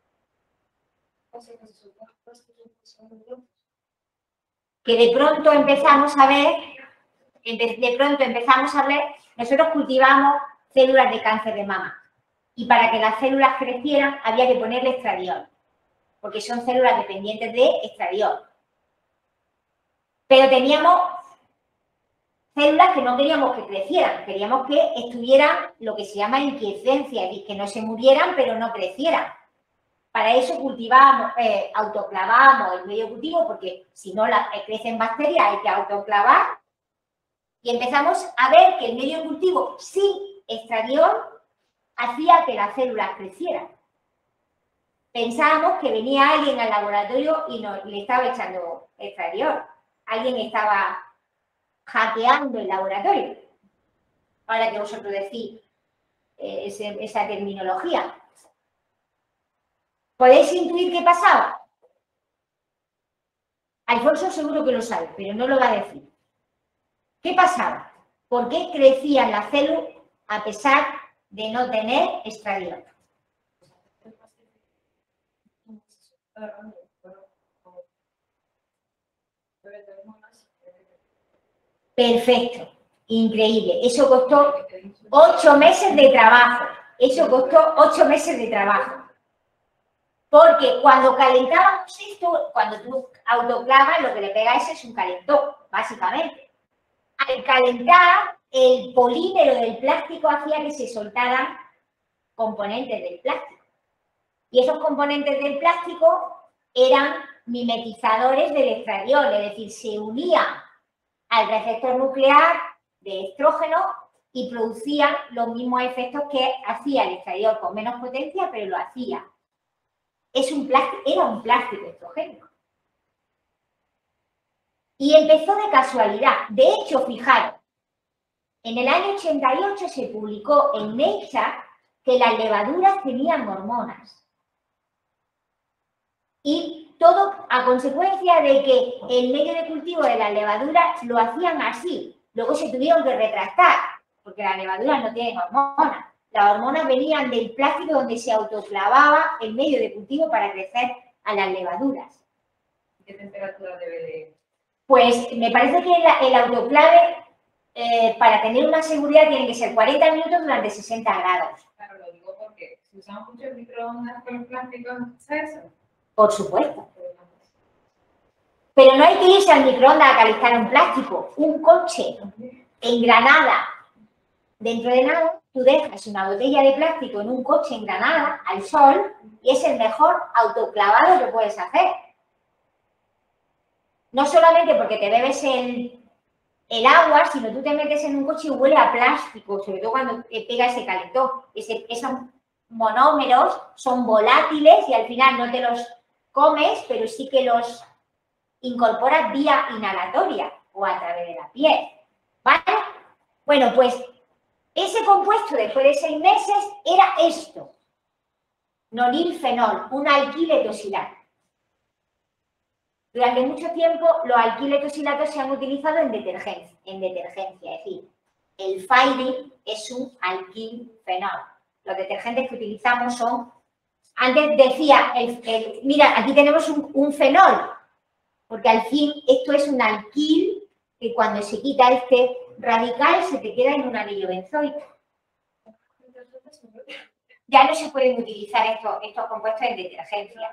Que de pronto empezamos a ver, nosotros cultivamos células de cáncer de mama y para que las células crecieran había que ponerle estradiol, porque son células dependientes de estradiol. Pero teníamos células que no queríamos que crecieran, queríamos que estuvieran lo que se llama en quiescencia, es decir, que no se murieran pero no crecieran. Para eso cultivábamos, autoclavábamos el medio cultivo, porque si no crecen bacterias hay que autoclavar. Y empezamos a ver que el medio cultivo sin estradiol hacía que las células crecieran. Pensábamos que venía alguien al laboratorio y le estaba echando estradiol. Alguien estaba hackeando el laboratorio. Ahora que vosotros decís esa terminología. ¿Podéis intuir qué pasaba? Alfonso seguro que lo sabe, pero no lo va a decir. ¿Qué pasaba? ¿Por qué crecían las células a pesar de no tener estradiol? Perfecto, increíble. Eso costó 8 meses de trabajo. Eso costó 8 meses de trabajo. Porque cuando calentábamos esto, cuando tú autoclavas, lo que le pegáis es un calentón, básicamente. Al calentar, el polímero del plástico hacía que se soltaran componentes del plástico. Y esos componentes del plástico eran mimetizadores del estradiol, es decir, se unían al receptor nuclear de estrógeno y producían los mismos efectos que hacía el estradiol con menos potencia, pero lo hacía. Era un plástico estrogénico. Y empezó de casualidad. De hecho, fijaros, en el año 88 se publicó en Nature que las levaduras tenían hormonas. Y todo a consecuencia de que el medio de cultivo de las levaduras lo hacían así. Luego se tuvieron que retractar, porque las levaduras no tienen hormonas. Las hormonas venían del plástico donde se autoclavaba el medio de cultivo para crecer a las levaduras. ¿Qué temperatura debe de...? Pues me parece que el autoclave, para tener una seguridad, tiene que ser 40 minutos durante 60 grados. Claro, lo digo porque si usamos mucho microondas con los plásticos, ¿sabes eso? Por supuesto. Pero no hay que irse al microondas a calentar un plástico. Un coche en Granada, dentro de nada, tú dejas una botella de plástico en un coche en Granada, al sol, y es el mejor autoclavado que puedes hacer. No solamente porque te bebes el agua, sino tú te metes en un coche y huele a plástico, sobre todo cuando te pega ese calentón. Esos monómeros son volátiles y al final no te los comes, pero sí que los incorporas vía inhalatoria o a través de la piel. ¿Vale? Bueno, pues ese compuesto después de 6 meses era esto, nonilfenol, un alquil etosilato. Durante mucho tiempo los alquiletosilatos se han utilizado en detergencia, es decir, el Fairy es un alquilfenol. Los detergentes que utilizamos son, antes decía, mira, aquí tenemos un fenol, porque al fin esto es un alquil que cuando se quita este radical se te queda en un anillo benzoico. Ya no se pueden utilizar estos compuestos en detergencia.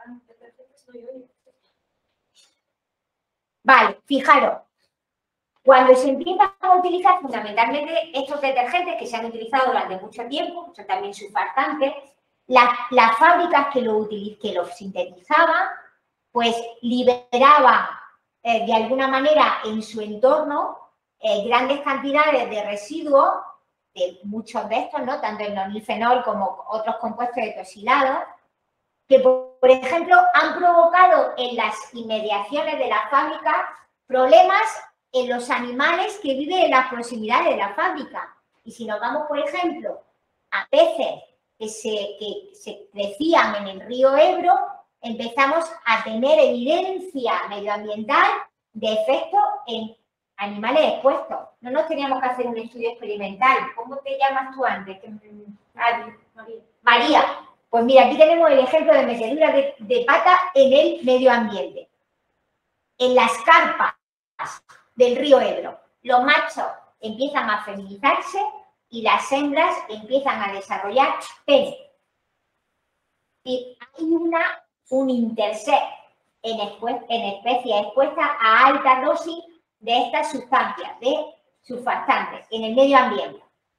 Vale, fijaros, cuando se empiezan a utilizar fundamentalmente estos detergentes que se han utilizado durante mucho tiempo, son también surfactantes, las fábricas que los sintetizaban, pues liberaban de alguna manera en su entorno grandes cantidades de residuos, de muchos de estos, ¿no? Tanto el nonilfenol como otros compuestos etosilados, que, por ejemplo, han provocado en las inmediaciones de la fábrica problemas en los animales que viven en las proximidades de la fábrica. Y si nos vamos, por ejemplo, a peces que se crecían en el río Ebro, empezamos a tener evidencia medioambiental de efectos en animales expuestos. No nos teníamos que hacer un estudio experimental. ¿Cómo te llamas tú antes? María. Pues mira, aquí tenemos el ejemplo de metedura de pata en el medio ambiente. En las carpas del río Ebro, los machos empiezan a feminizarse y las hembras empiezan a desarrollar pene. Y hay un intercept en especies expuestas a alta dosis de estas sustancias, de surfactantes, en el medio ambiente.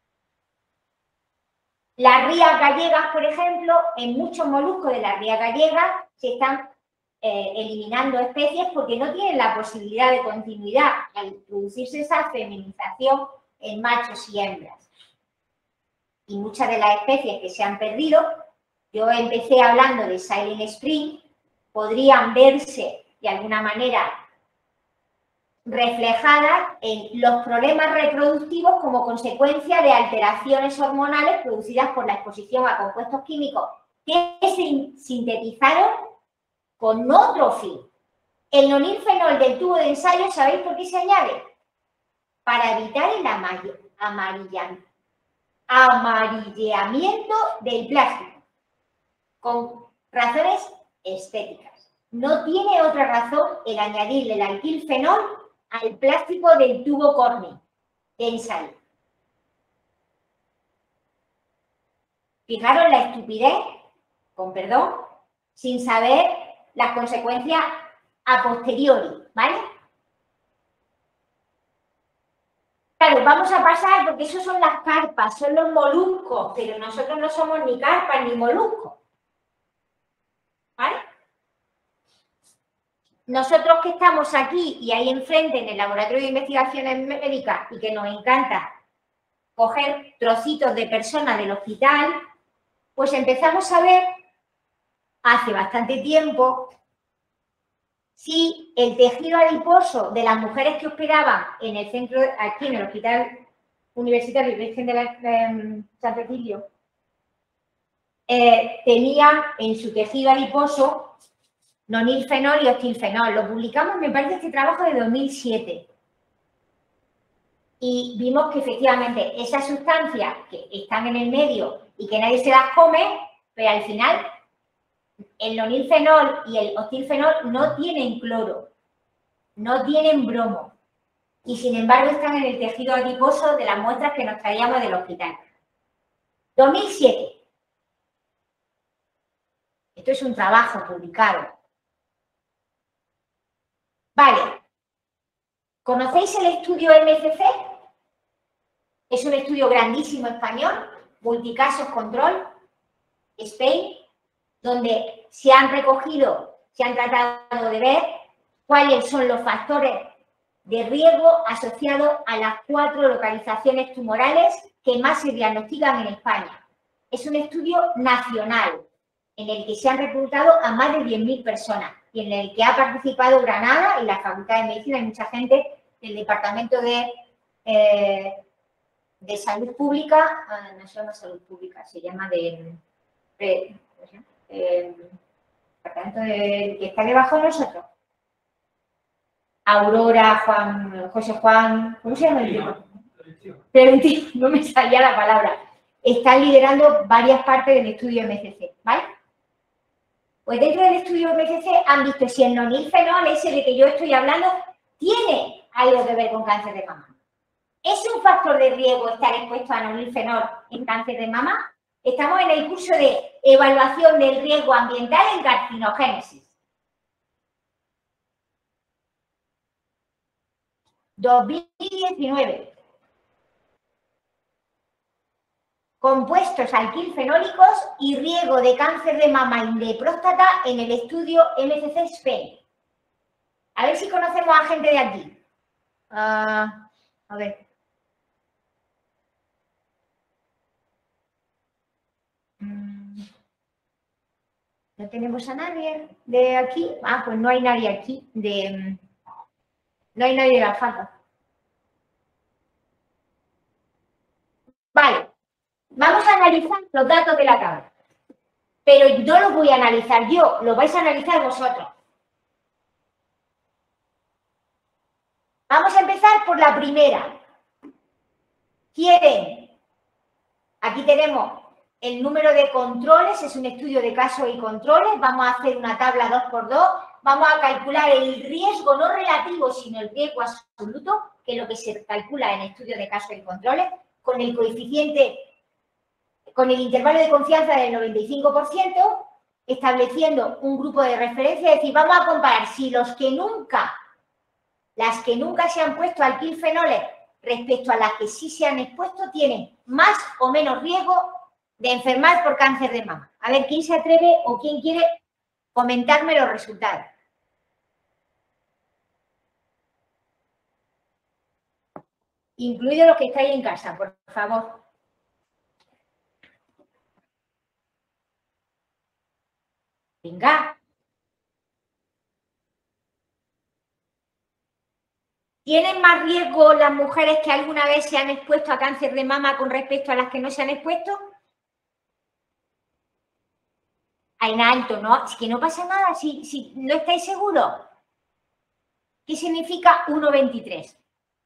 Las rías gallegas, por ejemplo, en muchos moluscos de las rías gallegas se están eliminando especies porque no tienen la posibilidad de continuidad al producirse esa feminización en machos y hembras. Y muchas de las especies que se han perdido, yo empecé hablando de Silent Spring, podrían verse de alguna manera reflejadas en los problemas reproductivos como consecuencia de alteraciones hormonales producidas por la exposición a compuestos químicos que se sintetizaron con otro fin. El nonilfenol del tubo de ensayo, ¿sabéis por qué se añade? Para evitar el amarilleamiento del plástico, con razones estéticas. No tiene otra razón el añadirle el alquilfenol al plástico del tubo córneo de ensayo. Fijaros la estupidez, con perdón, sin saber las consecuencias a posteriori, ¿vale? Claro, vamos a pasar, porque eso son las carpas, son los moluscos, pero nosotros no somos ni carpas ni moluscos, ¿vale? Nosotros que estamos aquí y ahí enfrente en el Laboratorio de Investigaciones Médicas y que nos encanta coger trocitos de personas del hospital, pues empezamos a ver hace bastante tiempo si el tejido adiposo de las mujeres que operaban en el centro, aquí en el Hospital Universitario Virgen de San Cecilio, tenían en su tejido adiposo nonilfenol y ostilfenol. Lo publicamos, me parece, este trabajo de 2007. Y vimos que efectivamente esas sustancias que están en el medio y que nadie se las come, pero al final el nonilfenol y el ostilfenol no tienen cloro, no tienen bromo. Y sin embargo están en el tejido adiposo de las muestras que nos traíamos del hospital. 2007. Esto es un trabajo publicado. Vale. ¿Conocéis el estudio MCC? Es un estudio grandísimo español, multicasos control, Spain, donde se han recogido, se han tratado de ver cuáles son los factores de riesgo asociados a las 4 localizaciones tumorales que más se diagnostican en España. Es un estudio nacional en el que se han reclutado a más de 10.000 personas y en el que ha participado Granada y la Facultad de Medicina. Hay mucha gente del Departamento de Salud Pública, no se llama Salud Pública, se llama departamento que está debajo de nosotros. Aurora, José Juan, ¿cómo se llama el tipo? Preventivo, no me salía la palabra. Están liderando varias partes del estudio MCC, ¿vale? Pues dentro del estudio MCC han visto si el nonilfenol, ese de que yo estoy hablando, tiene algo que ver con cáncer de mama. ¿Es un factor de riesgo estar expuesto a nonilfenol en cáncer de mama? Estamos en el curso de evaluación del riesgo ambiental en carcinogénesis. 2019. Compuestos alquilfenólicos y riesgo de cáncer de mama y de próstata en el estudio MCC Spain. A ver si conocemos a gente de aquí. A ver. ¿No tenemos a nadie de aquí? Ah, pues no hay nadie aquí no hay nadie de la falta. Vale. Vamos a analizar los datos de la tabla. Pero no los voy a analizar yo, los vais a analizar vosotros. Vamos a empezar por la primera. Aquí tenemos el número de controles, es un estudio de casos y controles. Vamos a hacer una tabla 2×2. Vamos a calcular el riesgo no relativo, sino el riesgo absoluto, que es lo que se calcula en estudios de casos y controles, con el coeficiente, con el intervalo de confianza del 95%, estableciendo un grupo de referencia. Es decir, vamos a comparar si las que nunca se han puesto alquilfenoles respecto a las que sí se han expuesto, tienen más o menos riesgo de enfermar por cáncer de mama. A ver, ¿quién se atreve o quién quiere comentarme los resultados? Incluidos los que estáis en casa, por favor. Venga. ¿Tienen más riesgo las mujeres que alguna vez se han expuesto a cáncer de mama con respecto a las que no se han expuesto? En alto, ¿no? Es que no pasa nada si no estáis seguros. ¿Qué significa 1,23?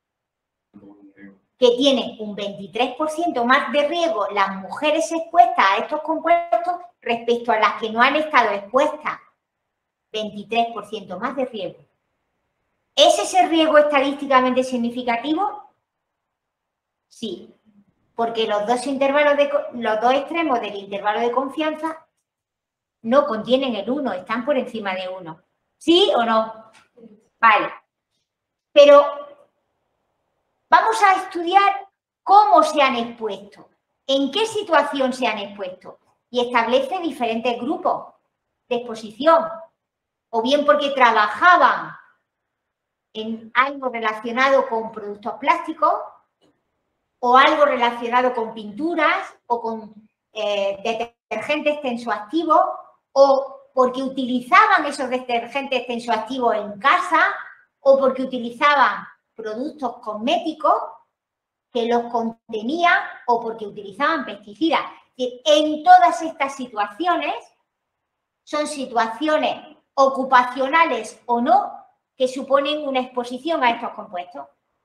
Que tiene un 23% más de riesgo las mujeres expuestas a estos compuestos respecto a las que no han estado expuestas 23% más de riesgo. ¿Es ese riesgo estadísticamente significativo? Sí, porque los dos extremos del intervalo de confianza no contienen el 1, están por encima de 1. ¿Sí o no? Vale. Pero vamos a estudiar cómo se han expuesto, en qué situación se han expuesto, y establece diferentes grupos de exposición, o bien porque trabajaban en algo relacionado con productos plásticos, o algo relacionado con pinturas, o con detergentes tensoactivos, o porque utilizaban esos detergentes tensoactivos en casa, o porque utilizaban productos cosméticos que los contenían, o porque utilizaban pesticidas. En todas estas situaciones, son situaciones ocupacionales o no, que suponen una exposición a estos compuestos.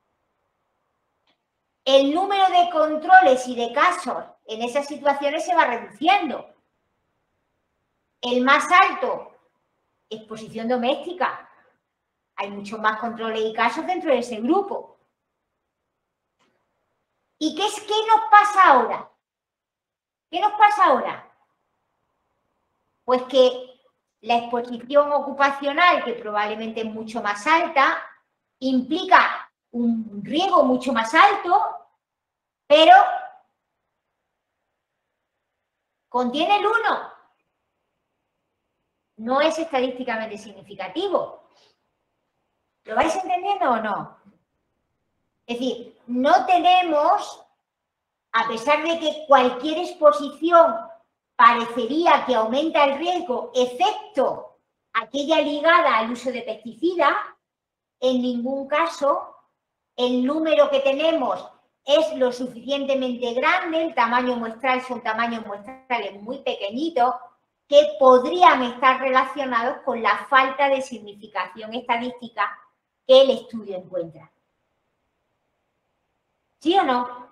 El número de controles y de casos en esas situaciones se va reduciendo. El más alto, exposición doméstica. Hay muchos más controles y casos dentro de ese grupo. ¿Y qué nos pasa ahora? ¿Qué nos pasa ahora? Pues que la exposición ocupacional, que probablemente es mucho más alta, implica un riesgo mucho más alto, pero contiene el 1. No es estadísticamente significativo. ¿Lo vais entendiendo o no? Es decir, no tenemos, a pesar de que cualquier exposición parecería que aumenta el riesgo, excepto aquella ligada al uso de pesticidas, en ningún caso el número que tenemos es lo suficientemente grande, el tamaño muestral son tamaños muestrales muy pequeñitos, que podrían estar relacionados con la falta de significación estadística que el estudio encuentra. ¿Sí o no?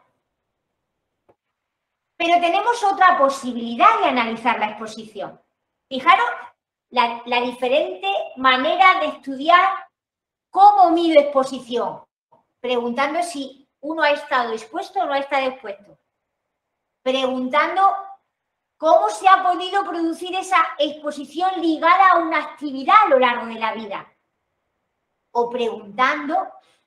Pero tenemos otra posibilidad de analizar la exposición. Fijaros la diferente manera de estudiar cómo mido exposición, preguntando si uno ha estado expuesto o no ha estado expuesto, preguntando cómo se ha podido producir esa exposición ligada a una actividad a lo largo de la vida, o preguntando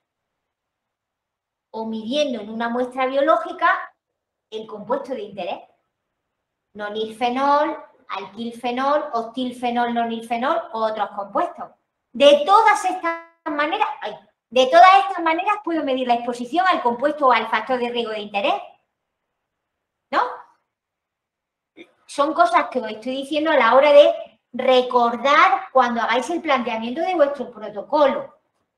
o midiendo en una muestra biológica el compuesto de interés. Nonilfenol, alquilfenol, octilfenol, nonilfenol o otros compuestos. De todas estas maneras puedo medir la exposición al compuesto o al factor de riesgo de interés. ¿No? Son cosas que os estoy diciendo a la hora de recordar cuando hagáis el planteamiento de vuestro protocolo.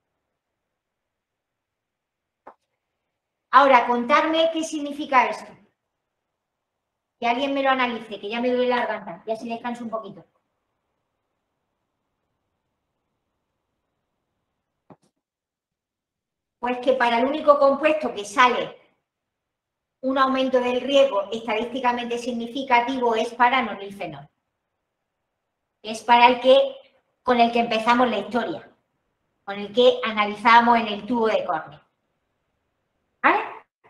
Ahora, contarme qué significa esto. Que alguien me lo analice, que ya me duele la garganta, y así descanso un poquito. Pues que para el único compuesto que sale un aumento del riesgo estadísticamente significativo es para nonilfenol. Es para con el que empezamos la historia, con el que analizamos en el tubo de córnea. ¿Vale?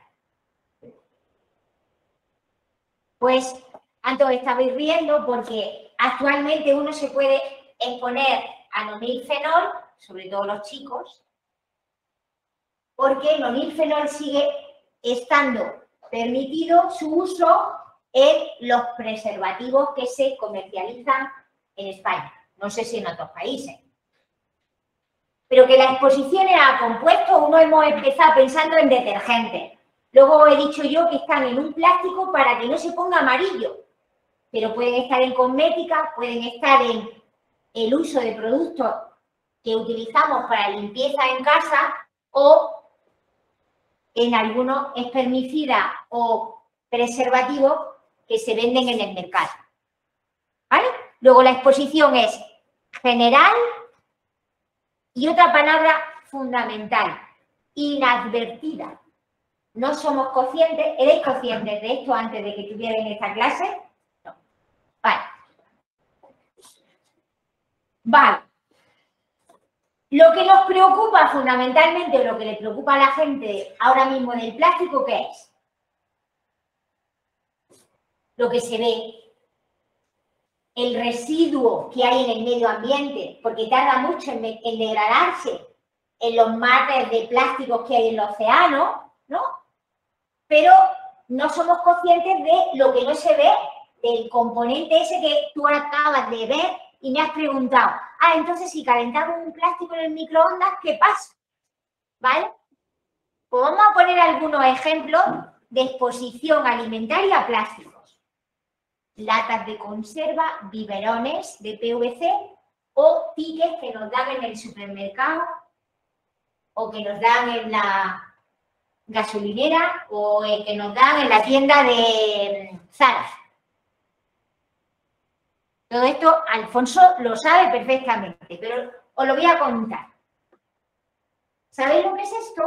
Pues antes estabais riendo porque actualmente uno se puede exponer a nonilfenol, sobre todo los chicos, porque el nonilfenol sigue estando permitido su uso en los preservativos que se comercializan en España. No sé si en otros países. Pero que la exposición a compuestos, uno hemos empezado pensando en detergentes. Luego he dicho yo que están en un plástico para que no se ponga amarillo. Pero pueden estar en cosmética, pueden estar en el uso de productos que utilizamos para limpieza en casa o en algunos espermicidas o preservativos que se venden en el mercado. ¿Vale? Luego la exposición es general y otra palabra fundamental, inadvertida. No somos conscientes, ¿eres conscientes de esto antes de que estuvierais en esta clase? No. Vale. Vale. Lo que nos preocupa fundamentalmente, o lo que le preocupa a la gente ahora mismo del plástico, ¿qué es? Lo que se ve. El residuo que hay en el medio ambiente, porque tarda mucho en degradarse en los mares de plásticos que hay en el océano, ¿no? Pero no somos conscientes de lo que no se ve, del componente ese que tú acabas de ver y me has preguntado, entonces si calentamos un plástico en el microondas, ¿qué pasa? ¿Vale? Pues vamos a poner algunos ejemplos de exposición alimentaria a plásticos. Latas de conserva, biberones de PVC o tickets que nos dan en el supermercado o que nos dan en la gasolinera o que nos dan en la tienda de Zara. Todo esto Alfonso lo sabe perfectamente, pero os lo voy a contar. ¿Sabéis lo que es esto?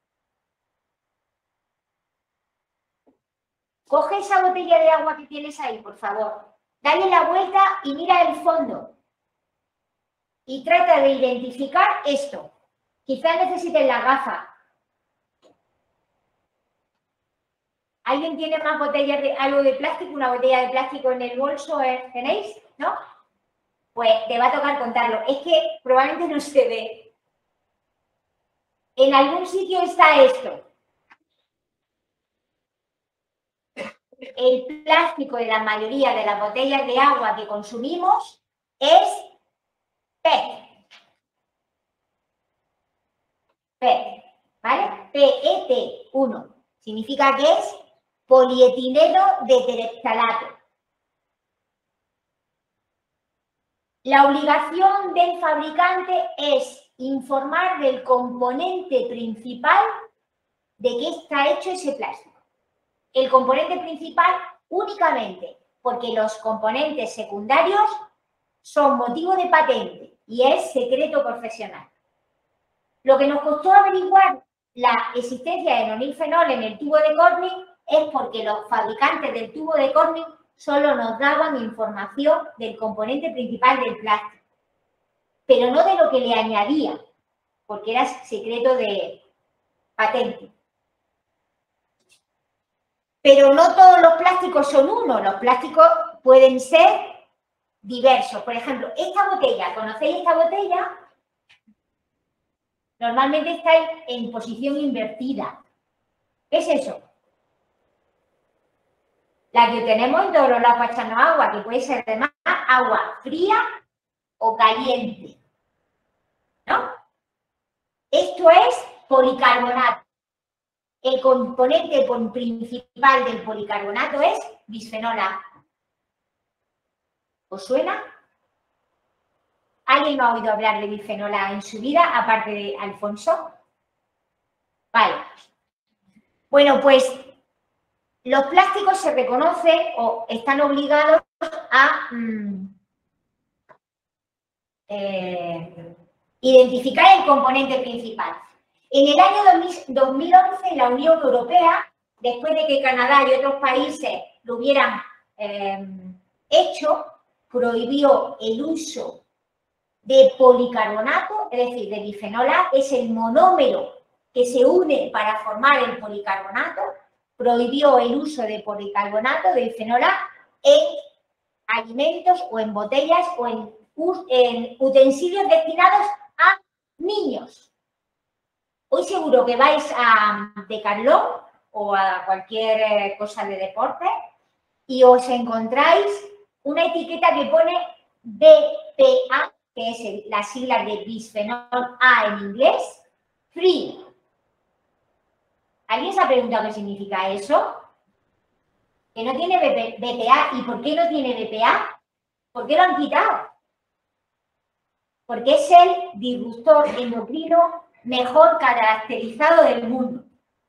Coge esa botella de agua que tienes ahí, por favor. Dale la vuelta y mira el fondo. Y trata de identificar esto. Quizás necesites la gafa. ¿Alguien tiene más botellas de algo de plástico? ¿Una botella de plástico en el bolso? ¿Tenéis? ¿No? Pues te va a tocar contarlo. Es que probablemente no se ve. En algún sitio está esto. El plástico de la mayoría de las botellas de agua que consumimos es PET. PET, ¿vale? PET1. Significa que es polietileno de tereftalato. La obligación del fabricante es informar del componente principal de qué está hecho ese plástico. El componente principal únicamente porque los componentes secundarios son motivo de patente y es secreto profesional. Lo que nos costó averiguar la existencia de nonilfenol en el tubo de Corning es porque los fabricantes del tubo de Corning solo nos daban información del componente principal del plástico, pero no de lo que le añadía, porque era secreto de patente. Pero no todos los plásticos son uno, los plásticos pueden ser diversos. Por ejemplo, esta botella, ¿conocéis esta botella? Normalmente está en posición invertida. ¿Qué es eso? La que tenemos en todos los lados para echarnos agua, que puede ser además agua fría o caliente, ¿no? Esto es policarbonato. El componente principal del policarbonato es bisfenol A. ¿Os suena? ¿Alguien no ha oído hablar de bisfenol A en su vida, aparte de Alfonso? Vale. Bueno, pues los plásticos se reconocen o están obligados a identificar el componente principal. En el año 2011, la Unión Europea, después de que Canadá y otros países lo hubieran hecho, prohibió el uso de policarbonato, es decir, de bisfenol A, es el monómero que se une para formar el policarbonato, prohibió el uso de policarbonato, de bisfenol A, en alimentos o en botellas o en utensilios destinados a niños. Hoy seguro que vais a Decathlon o a cualquier cosa de deporte y os encontráis una etiqueta que pone BPA, que es la sigla de bisfenol A en inglés, free. ¿Alguien se ha preguntado qué significa eso? Que no tiene BPA. ¿Y por qué no tiene BPA? ¿Por qué lo han quitado? Porque es el disruptor endocrino mejor caracterizado del mundo.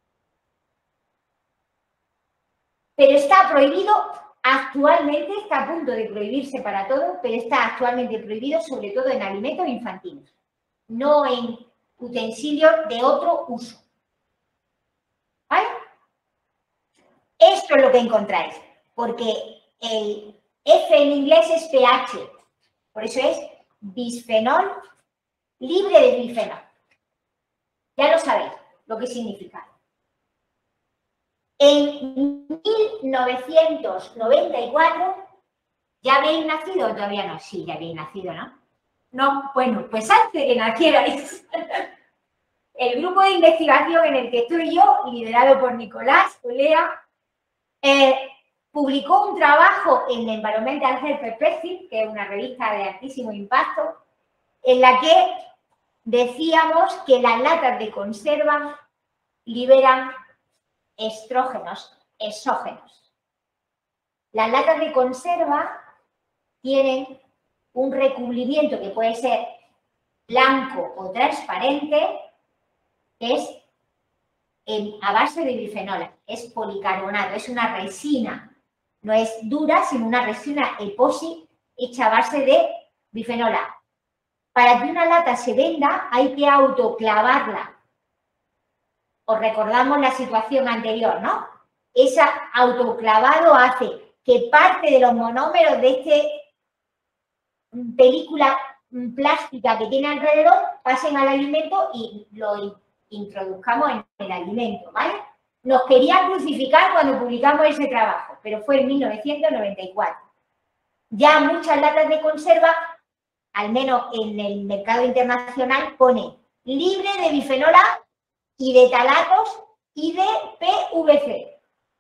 Pero está prohibido actualmente, está a punto de prohibirse para todo, pero está actualmente prohibido sobre todo en alimentos infantiles, no en utensilios de otro uso. ¿Vale? Esto es lo que encontráis, porque el F en inglés es pH, por eso es bisfenol libre de bifenol. Ya lo sabéis lo que significa. En 1994, ¿ya habéis nacido o todavía no? Sí, ya habéis nacido, ¿no? No, bueno, pues antes de que nacierais, el grupo de investigación en el que estoy yo, liderado por Nicolás Olea, publicó un trabajo en Environmental Health Perspective, que es una revista de altísimo impacto, en la que decíamos que las latas de conserva liberan estrógenos, exógenos. Las latas de conserva tienen un recubrimiento que puede ser blanco o transparente, que es a base de bifenol, es policarbonato, es una resina. No es dura, sino una resina epoxi hecha a base de bifenol A. Para que una lata se venda hay que autoclavarla. Os recordamos la situación anterior, ¿no? Ese autoclavado hace que parte de los monómeros de esta película plástica que tiene alrededor pasen al alimento y lo introduzcamos en el alimento, ¿vale? Nos querían crucificar cuando publicamos ese trabajo, pero fue en 1994. Ya muchas latas de conserva, al menos en el mercado internacional, pone libre de bifenol A y de talatos y de PVC.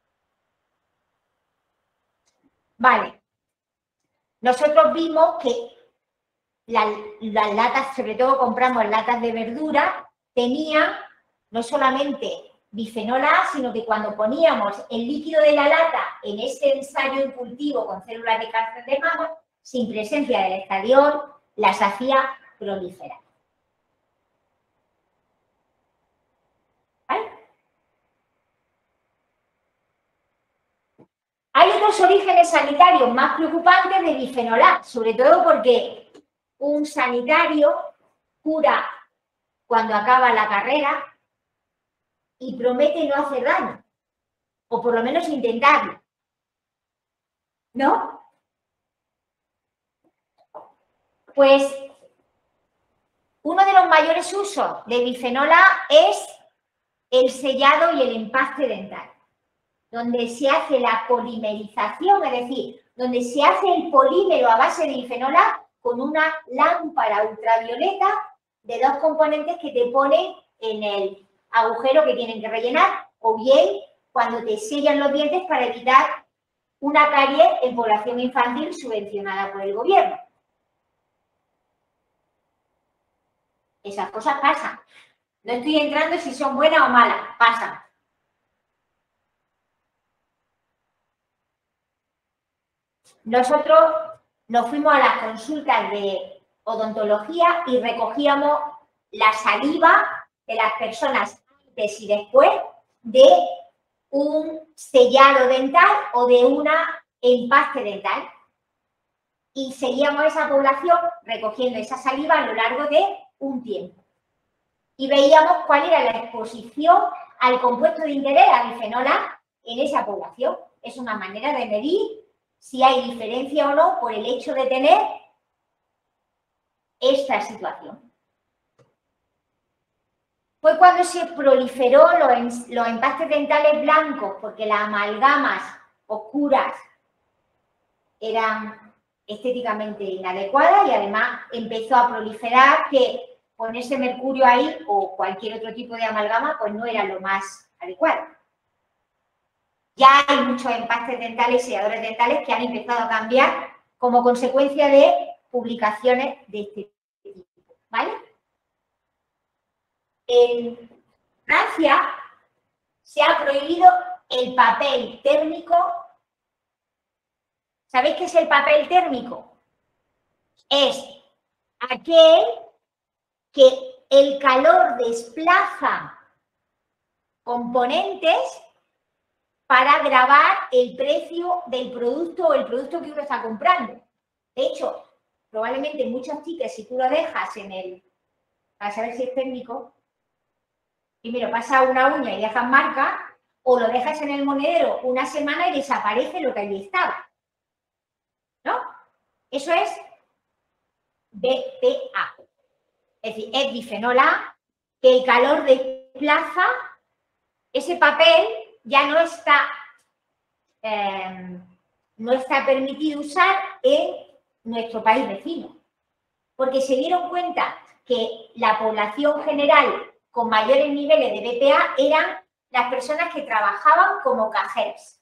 Vale. Nosotros vimos que las latas, sobre todo compramos latas de verdura, tenían no solamente bifenol A, sino que cuando poníamos el líquido de la lata en ese ensayo en cultivo con células de cáncer de mama, sin presencia del estadiol, las hacía proliferar. ¿Vale? Hay otros orígenes sanitarios más preocupantes de bifenol A, sobre todo porque un sanitario cura cuando acaba la carrera y promete no hacer daño, o por lo menos intentarlo, ¿no? Pues uno de los mayores usos de bifenol A es el sellado y el empaste dental, donde se hace la polimerización, es decir, donde se hace el polímero a base de bifenol A con una lámpara ultravioleta de dos componentes que te ponen en el agujero que tienen que rellenar, o bien cuando te sellan los dientes para evitar una caries en población infantil subvencionada por el gobierno. Esas cosas pasan. No estoy entrando si son buenas o malas, pasan. Nosotros nos fuimos a las consultas de odontología y recogíamos la saliva de las personas antes y después de un sellado dental o de una empaste dental. Y seguíamos a esa población recogiendo esa saliva a lo largo de un tiempo. Y veíamos cuál era la exposición al compuesto de interés, a bifenol A, en esa población. Es una manera de medir si hay diferencia o no por el hecho de tener esta situación. Fue cuando se proliferó los empastes dentales blancos, porque las amalgamas oscuras eran estéticamente inadecuadas y además empezó a proliferar que ponerse mercurio ahí o cualquier otro tipo de amalgama pues no era lo más adecuado. Ya hay muchos empastes dentales y selladores dentales que han empezado a cambiar como consecuencia de publicaciones de este tipo, ¿vale? En Francia se ha prohibido el papel térmico. ¿Sabéis qué es el papel térmico? Es aquel que el calor desplaza componentes para grabar el precio del producto o el producto que uno está comprando. De hecho, probablemente muchos tickets, si tú lo dejas en el, para saber si es térmico, primero pasa una uña y dejas marca, o lo dejas en el monedero una semana y desaparece lo que allí estaba. ¿No? Eso es BPA. Es decir, es bifenol A, que el calor desplaza, ese papel ya no está permitido usar en nuestro país vecino, porque se dieron cuenta que la población general con mayores niveles de BPA eran las personas que trabajaban como cajeras,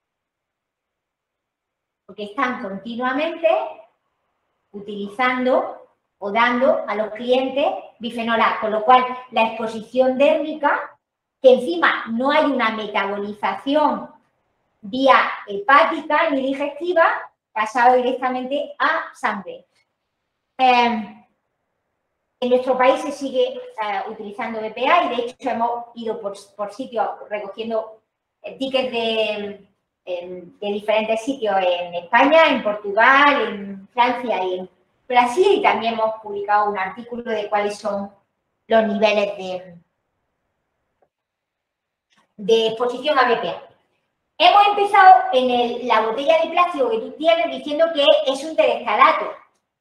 porque están continuamente utilizando o dando a los clientes bifenol A, con lo cual la exposición dérmica, que encima no hay una metabolización vía hepática ni digestiva, pasado directamente a sangre. En nuestro país se sigue utilizando BPA y de hecho hemos ido por sitios recogiendo tickets de diferentes sitios en España, en Portugal, en Francia y en Brasil, y también hemos publicado un artículo de cuáles son los niveles de exposición a BPA. Hemos empezado en la botella de plástico que tú tienes diciendo que es un terestalato.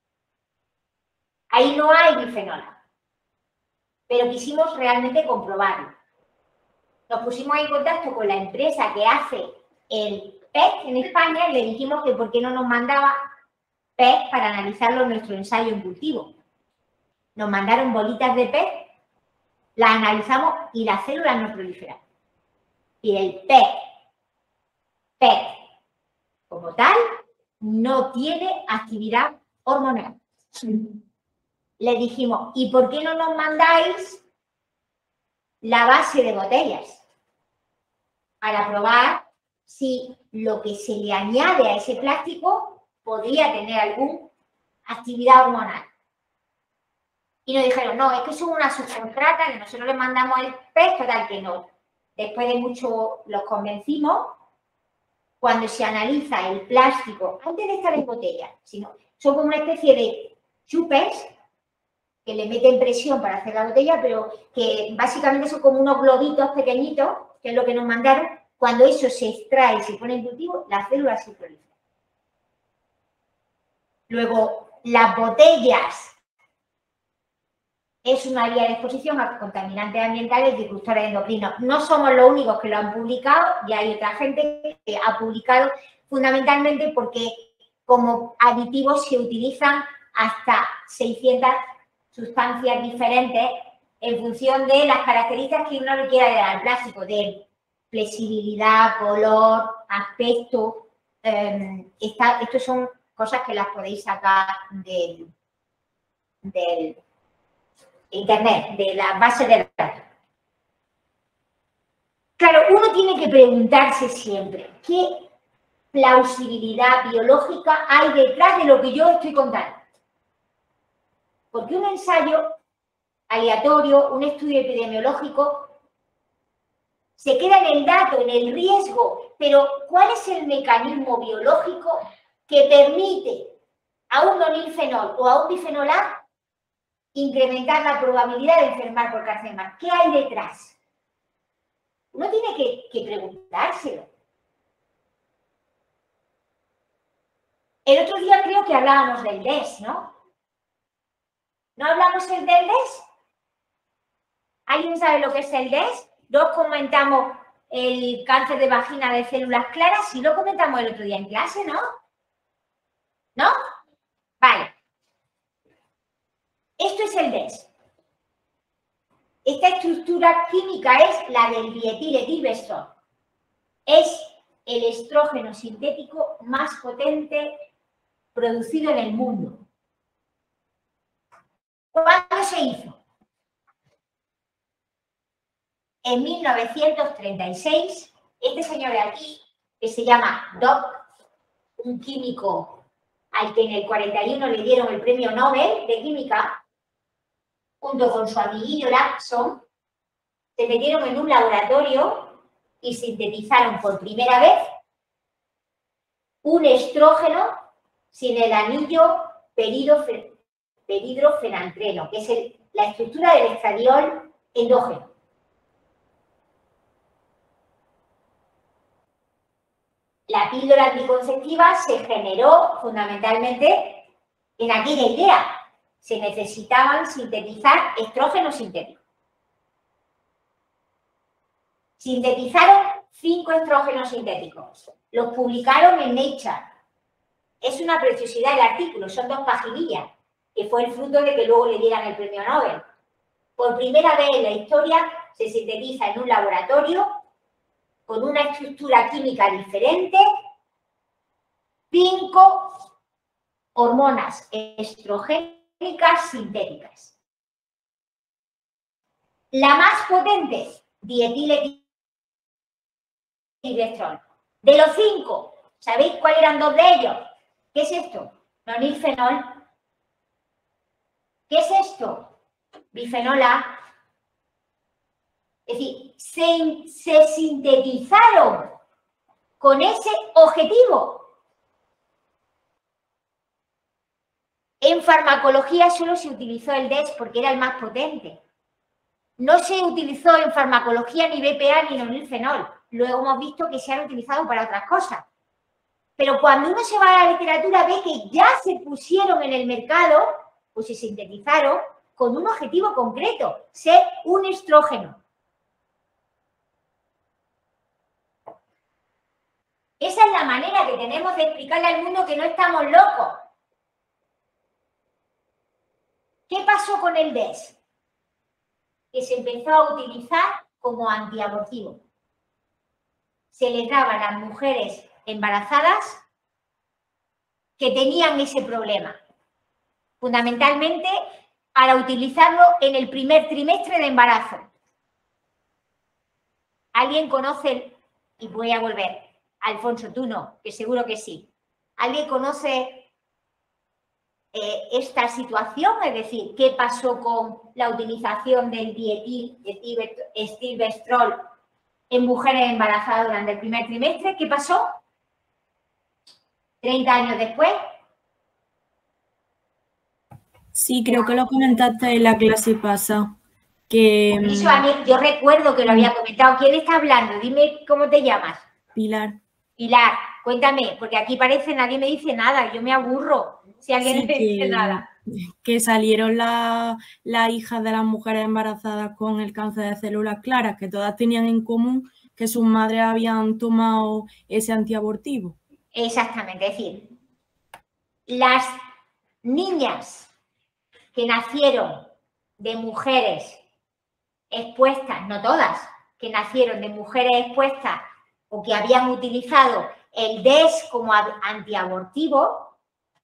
Ahí no hay bifenol A, pero quisimos realmente comprobarlo. Nos pusimos en contacto con la empresa que hace el PET en España y le dijimos que por qué no nos mandaba PET para analizarlo en nuestro ensayo en cultivo. Nos mandaron bolitas de PET, las analizamos y las células no proliferan. Y el PET como tal no tiene actividad hormonal. Le dijimos, ¿y por qué no nos mandáis la base de botellas? Para probar si lo que se le añade a ese plástico podría tener alguna actividad hormonal. Y nos dijeron, no, es que son una subcontrata, que nosotros les mandamos el PET, total que no. Después de mucho los convencimos, cuando se analiza el plástico, antes de estar en botella, sino, son como una especie de chupes que le meten presión para hacer la botella, pero que básicamente son como unos globitos pequeñitos, que es lo que nos mandaron. Cuando eso se extrae y se pone en cultivo, las células se proliferan. Luego, las botellas es una vía de exposición a contaminantes ambientales disruptores endocrinos. No somos los únicos que lo han publicado, y hay otra gente que ha publicado fundamentalmente porque como aditivos se utilizan hasta 600 sustancias diferentes en función de las características que uno le quiera dar al plástico, de flexibilidad, color, aspecto. Estas son cosas que las podéis sacar del internet, de la base de datos. Claro, uno tiene que preguntarse siempre qué plausibilidad biológica hay detrás de lo que yo estoy contando. Porque un ensayo aleatorio, un estudio epidemiológico, se queda en el dato, en el riesgo, pero ¿cuál es el mecanismo biológico que permite a un nonilfenol o a un bifenol A incrementar la probabilidad de enfermar por cáncer de mama? ¿Qué hay detrás? Uno tiene que preguntárselo. El otro día creo que hablábamos del DES, ¿no? ¿No hablamos del DES? ¿Alguien sabe lo que es el DES? Dos comentamos el cáncer de vagina de células claras, sí lo comentamos el otro día en clase, ¿no? ¿No? Vale. Esto es el DES. Esta estructura química es la del dietiletilbestrol. Es el estrógeno sintético más potente producido en el mundo. ¿Cuándo se hizo? En 1936, este señor de aquí, que se llama Doc, un químico al que en el 41 le dieron el premio Nobel de Química, junto con su amiguillo Lapson, se metieron en un laboratorio y sintetizaron por primera vez un estrógeno sin el anillo peridrofenantreno, que es la estructura del estradiol endógeno. La píldora anticonceptiva se generó fundamentalmente en aquella idea, se necesitaban sintetizar estrógenos sintéticos. Sintetizaron 5 estrógenos sintéticos. Los publicaron en Nature. Es una preciosidad el artículo, son 2 paginillas, que fue el fruto de que luego le dieran el premio Nobel. Por primera vez en la historia se sintetiza en un laboratorio con una estructura química diferente 5 hormonas estrogénicas sintéticas. La más potente, dietiletilestrol. De los 5, ¿sabéis cuáles eran 2 de ellos? ¿Qué es esto? Nonilfenol. ¿Qué es esto? Bifenol A. Es decir, se sintetizaron con ese objetivo. En farmacología solo se utilizó el DES porque era el más potente. No se utilizó en farmacología ni BPA ni nonilfenol. Luego hemos visto que se han utilizado para otras cosas. Pero cuando uno se va a la literatura ve que ya se pusieron en el mercado, pues se sintetizaron con un objetivo concreto, ser un estrógeno. Esa es la manera que tenemos de explicarle al mundo que no estamos locos. ¿Qué pasó con el DES? Que se empezó a utilizar como antiabortivo. Se les daba a las mujeres embarazadas que tenían ese problema. Fundamentalmente para utilizarlo en el primer trimestre de embarazo. ¿Alguien conoce, y voy a volver, Alfonso, tú no, que seguro que sí. ¿Alguien conoce esta situación? Es decir, ¿qué pasó con la utilización del dietilestilbestrol en mujeres embarazadas durante el primer trimestre? ¿Qué pasó? 30 años después. Sí, creo que lo comentaste en la clase pasada. Que Eso a mí, yo recuerdo que lo había comentado. ¿Quién está hablando? Dime cómo te llamas. Pilar. Pilar, cuéntame, porque aquí parece nadie me dice nada. Yo me aburro si alguien Sí, me dice nada. Que salieron las hijas de las mujeres embarazadas con el cáncer de células claras, que todas tenían en común que sus madres habían tomado ese antiabortivo. Exactamente, es decir, las niñas que nacieron de mujeres expuestas, no todas, que nacieron de mujeres expuestas o que habían utilizado el DES como antiabortivo,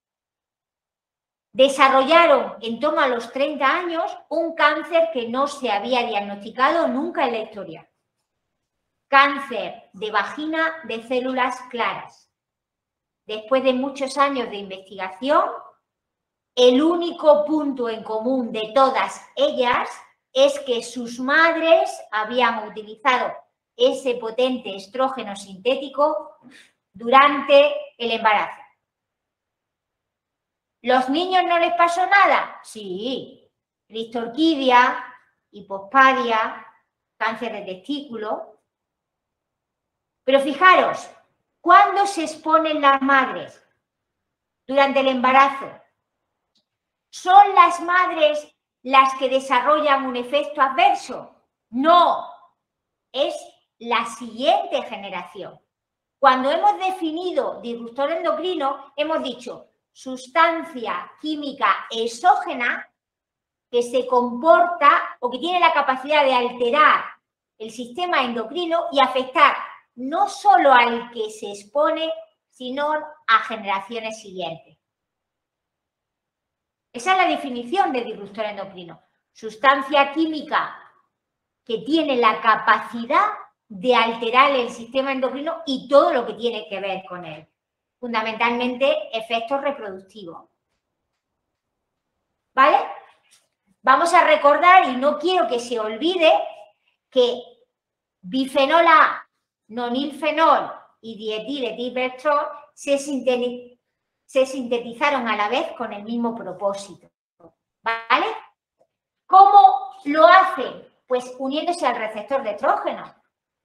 desarrollaron en torno a los 30 años un cáncer que no se había diagnosticado nunca en la historia. Cáncer de vagina de células claras. Después de muchos años de investigación, el único punto en común de todas ellas es que sus madres habían utilizado ese potente estrógeno sintético durante el embarazo. ¿Los niños no les pasó nada? Sí. Cristorquidia, hipospadia, cáncer de testículo. Pero fijaros, ¿cuándo se exponen las madres? Durante el embarazo. ¿Son las madres las que desarrollan un efecto adverso? No, es la siguiente generación. Cuando hemos definido disruptor endocrino, hemos dicho sustancia química exógena que se comporta o que tiene la capacidad de alterar el sistema endocrino y afectar no solo al que se expone, sino a generaciones siguientes. Esa es la definición de disruptor endocrino. Sustancia química que tiene la capacidad de alterar el sistema endocrino y todo lo que tiene que ver con él. Fundamentalmente, efectos reproductivos. ¿Vale? Vamos a recordar, y no quiero que se olvide, que bifenol A, nonilfenol y dietilestilbestrol se sintetizaron a la vez con el mismo propósito. ¿Vale? ¿Cómo lo hacen? Pues uniéndose al receptor de estrógeno.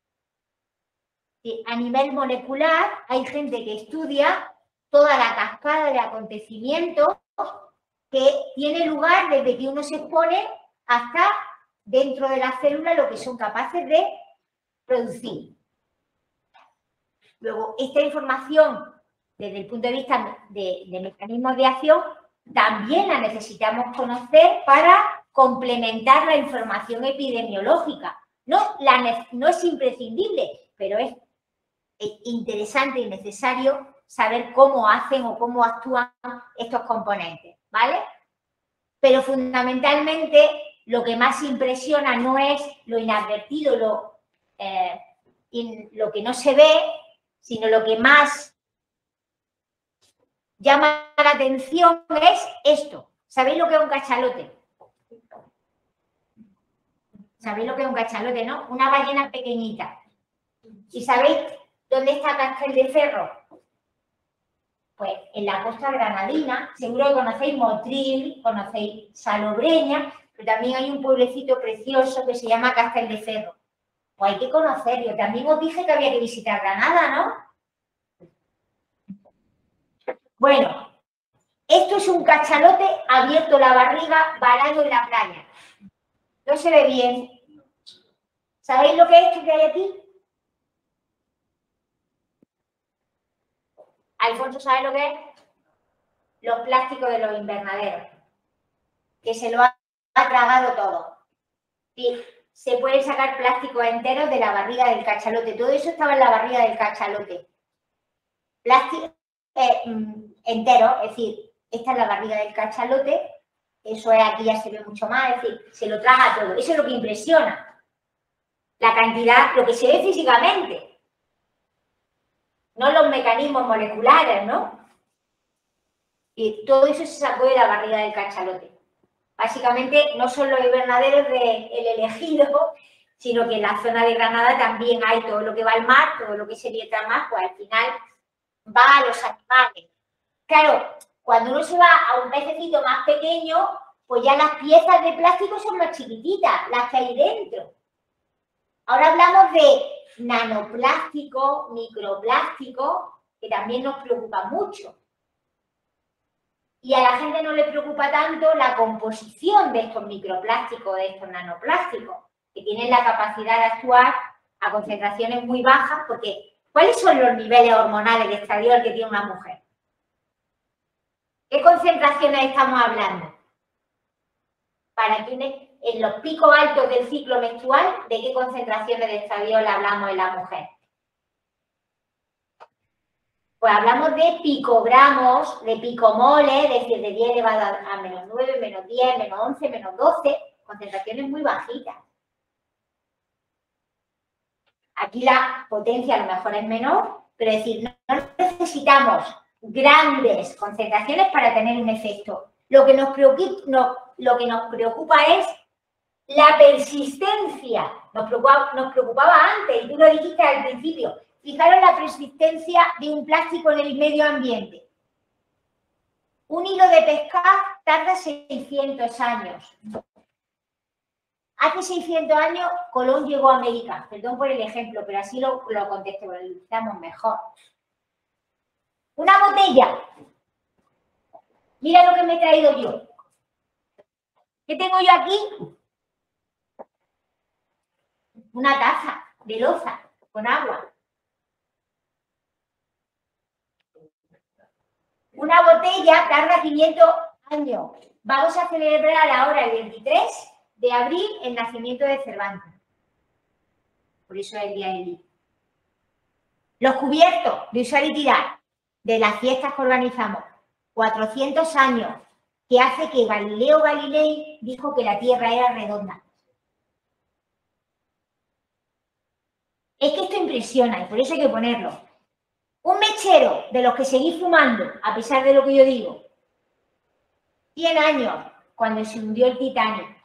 A nivel molecular hay gente que estudia toda la cascada de acontecimientos que tiene lugar desde que uno se expone hasta dentro de las células lo que son capaces de producir. Luego, esta información, desde el punto de vista de mecanismos de acción, también la necesitamos conocer para complementar la información epidemiológica. No es imprescindible, pero es interesante y necesario saber cómo hacen o cómo actúan estos componentes, ¿vale? Pero fundamentalmente lo que más impresiona no es lo inadvertido, lo que no se ve, sino lo que más llama la atención es esto. ¿Sabéis lo que es un cachalote? ¿Sabéis lo que es un cachalote, no? Una ballena pequeñita. ¿Y sabéis dónde está Castelldefels? Pues en la costa granadina. Seguro que conocéis Motril, conocéis Salobreña, pero también hay un pueblecito precioso que se llama Castelldefels. Pues hay que conocerlo. También os dije que había que visitar Granada, ¿no? Bueno, esto es un cachalote abierto la barriga, varado en la playa. No se ve bien. ¿Sabéis lo que es esto que hay aquí? Alfonso, ¿sabe lo que es? Los plásticos de los invernaderos. Que se lo ha tragado todo. Y se pueden sacar plásticos enteros de la barriga del cachalote. Todo eso estaba en la barriga del cachalote. Plástico entero, es decir, esta es la barriga del cachalote. Eso es, aquí ya se ve mucho más, es decir, se lo traga todo. Eso es lo que impresiona. La cantidad, lo que se ve físicamente. No los mecanismos moleculares, ¿no? Y todo eso se sacó de la barriga del cachalote. Básicamente, no son los invernaderos del Elegido, sino que en la zona de Granada también hay todo lo que va al mar, todo lo que se vierte al mar, pues al final va a los animales. Claro, cuando uno se va a un pececito más pequeño, pues ya las piezas de plástico son más chiquititas, las que hay dentro. Ahora hablamos de nanoplástico, microplástico, que también nos preocupa mucho. Y a la gente no le preocupa tanto la composición de estos microplásticos, de estos nanoplásticos, que tienen la capacidad de actuar a concentraciones muy bajas, porque ¿cuáles son los niveles hormonales de estradiol que tiene una mujer? ¿Qué concentraciones estamos hablando? Para quienes en los picos altos del ciclo menstrual, ¿de qué concentraciones de estradiol hablamos en la mujer? Pues hablamos de picogramos, de picomoles, es decir, de 10 elevado a menos 9, menos 10, menos 11, menos 12, concentraciones muy bajitas. Aquí la potencia a lo mejor es menor, pero es decir, no necesitamos grandes concentraciones para tener un efecto. Lo que nos preocupa es la persistencia. Nos preocupaba antes, y tú lo dijiste al principio. Fijaros la persistencia de un plástico en el medio ambiente. Un hilo de pescar tarda 600 años. Hace 600 años Colón llegó a América. Perdón por el ejemplo, pero así lo contextualizamos mejor. Una botella. Mira lo que me he traído yo. ¿Qué tengo yo aquí? Una taza de loza con agua. Una botella tarda 500 años. Vamos a celebrar ahora el 23 de abril el nacimiento de Cervantes. Por eso es el día del libro. Los cubiertos de usar y tirar de las fiestas que organizamos, 400 años, que hace que Galileo Galilei dijo que la Tierra era redonda. Es que esto impresiona y por eso hay que ponerlo. Un mechero de los que seguís fumando, a pesar de lo que yo digo, 100 años, cuando se hundió el Titanic,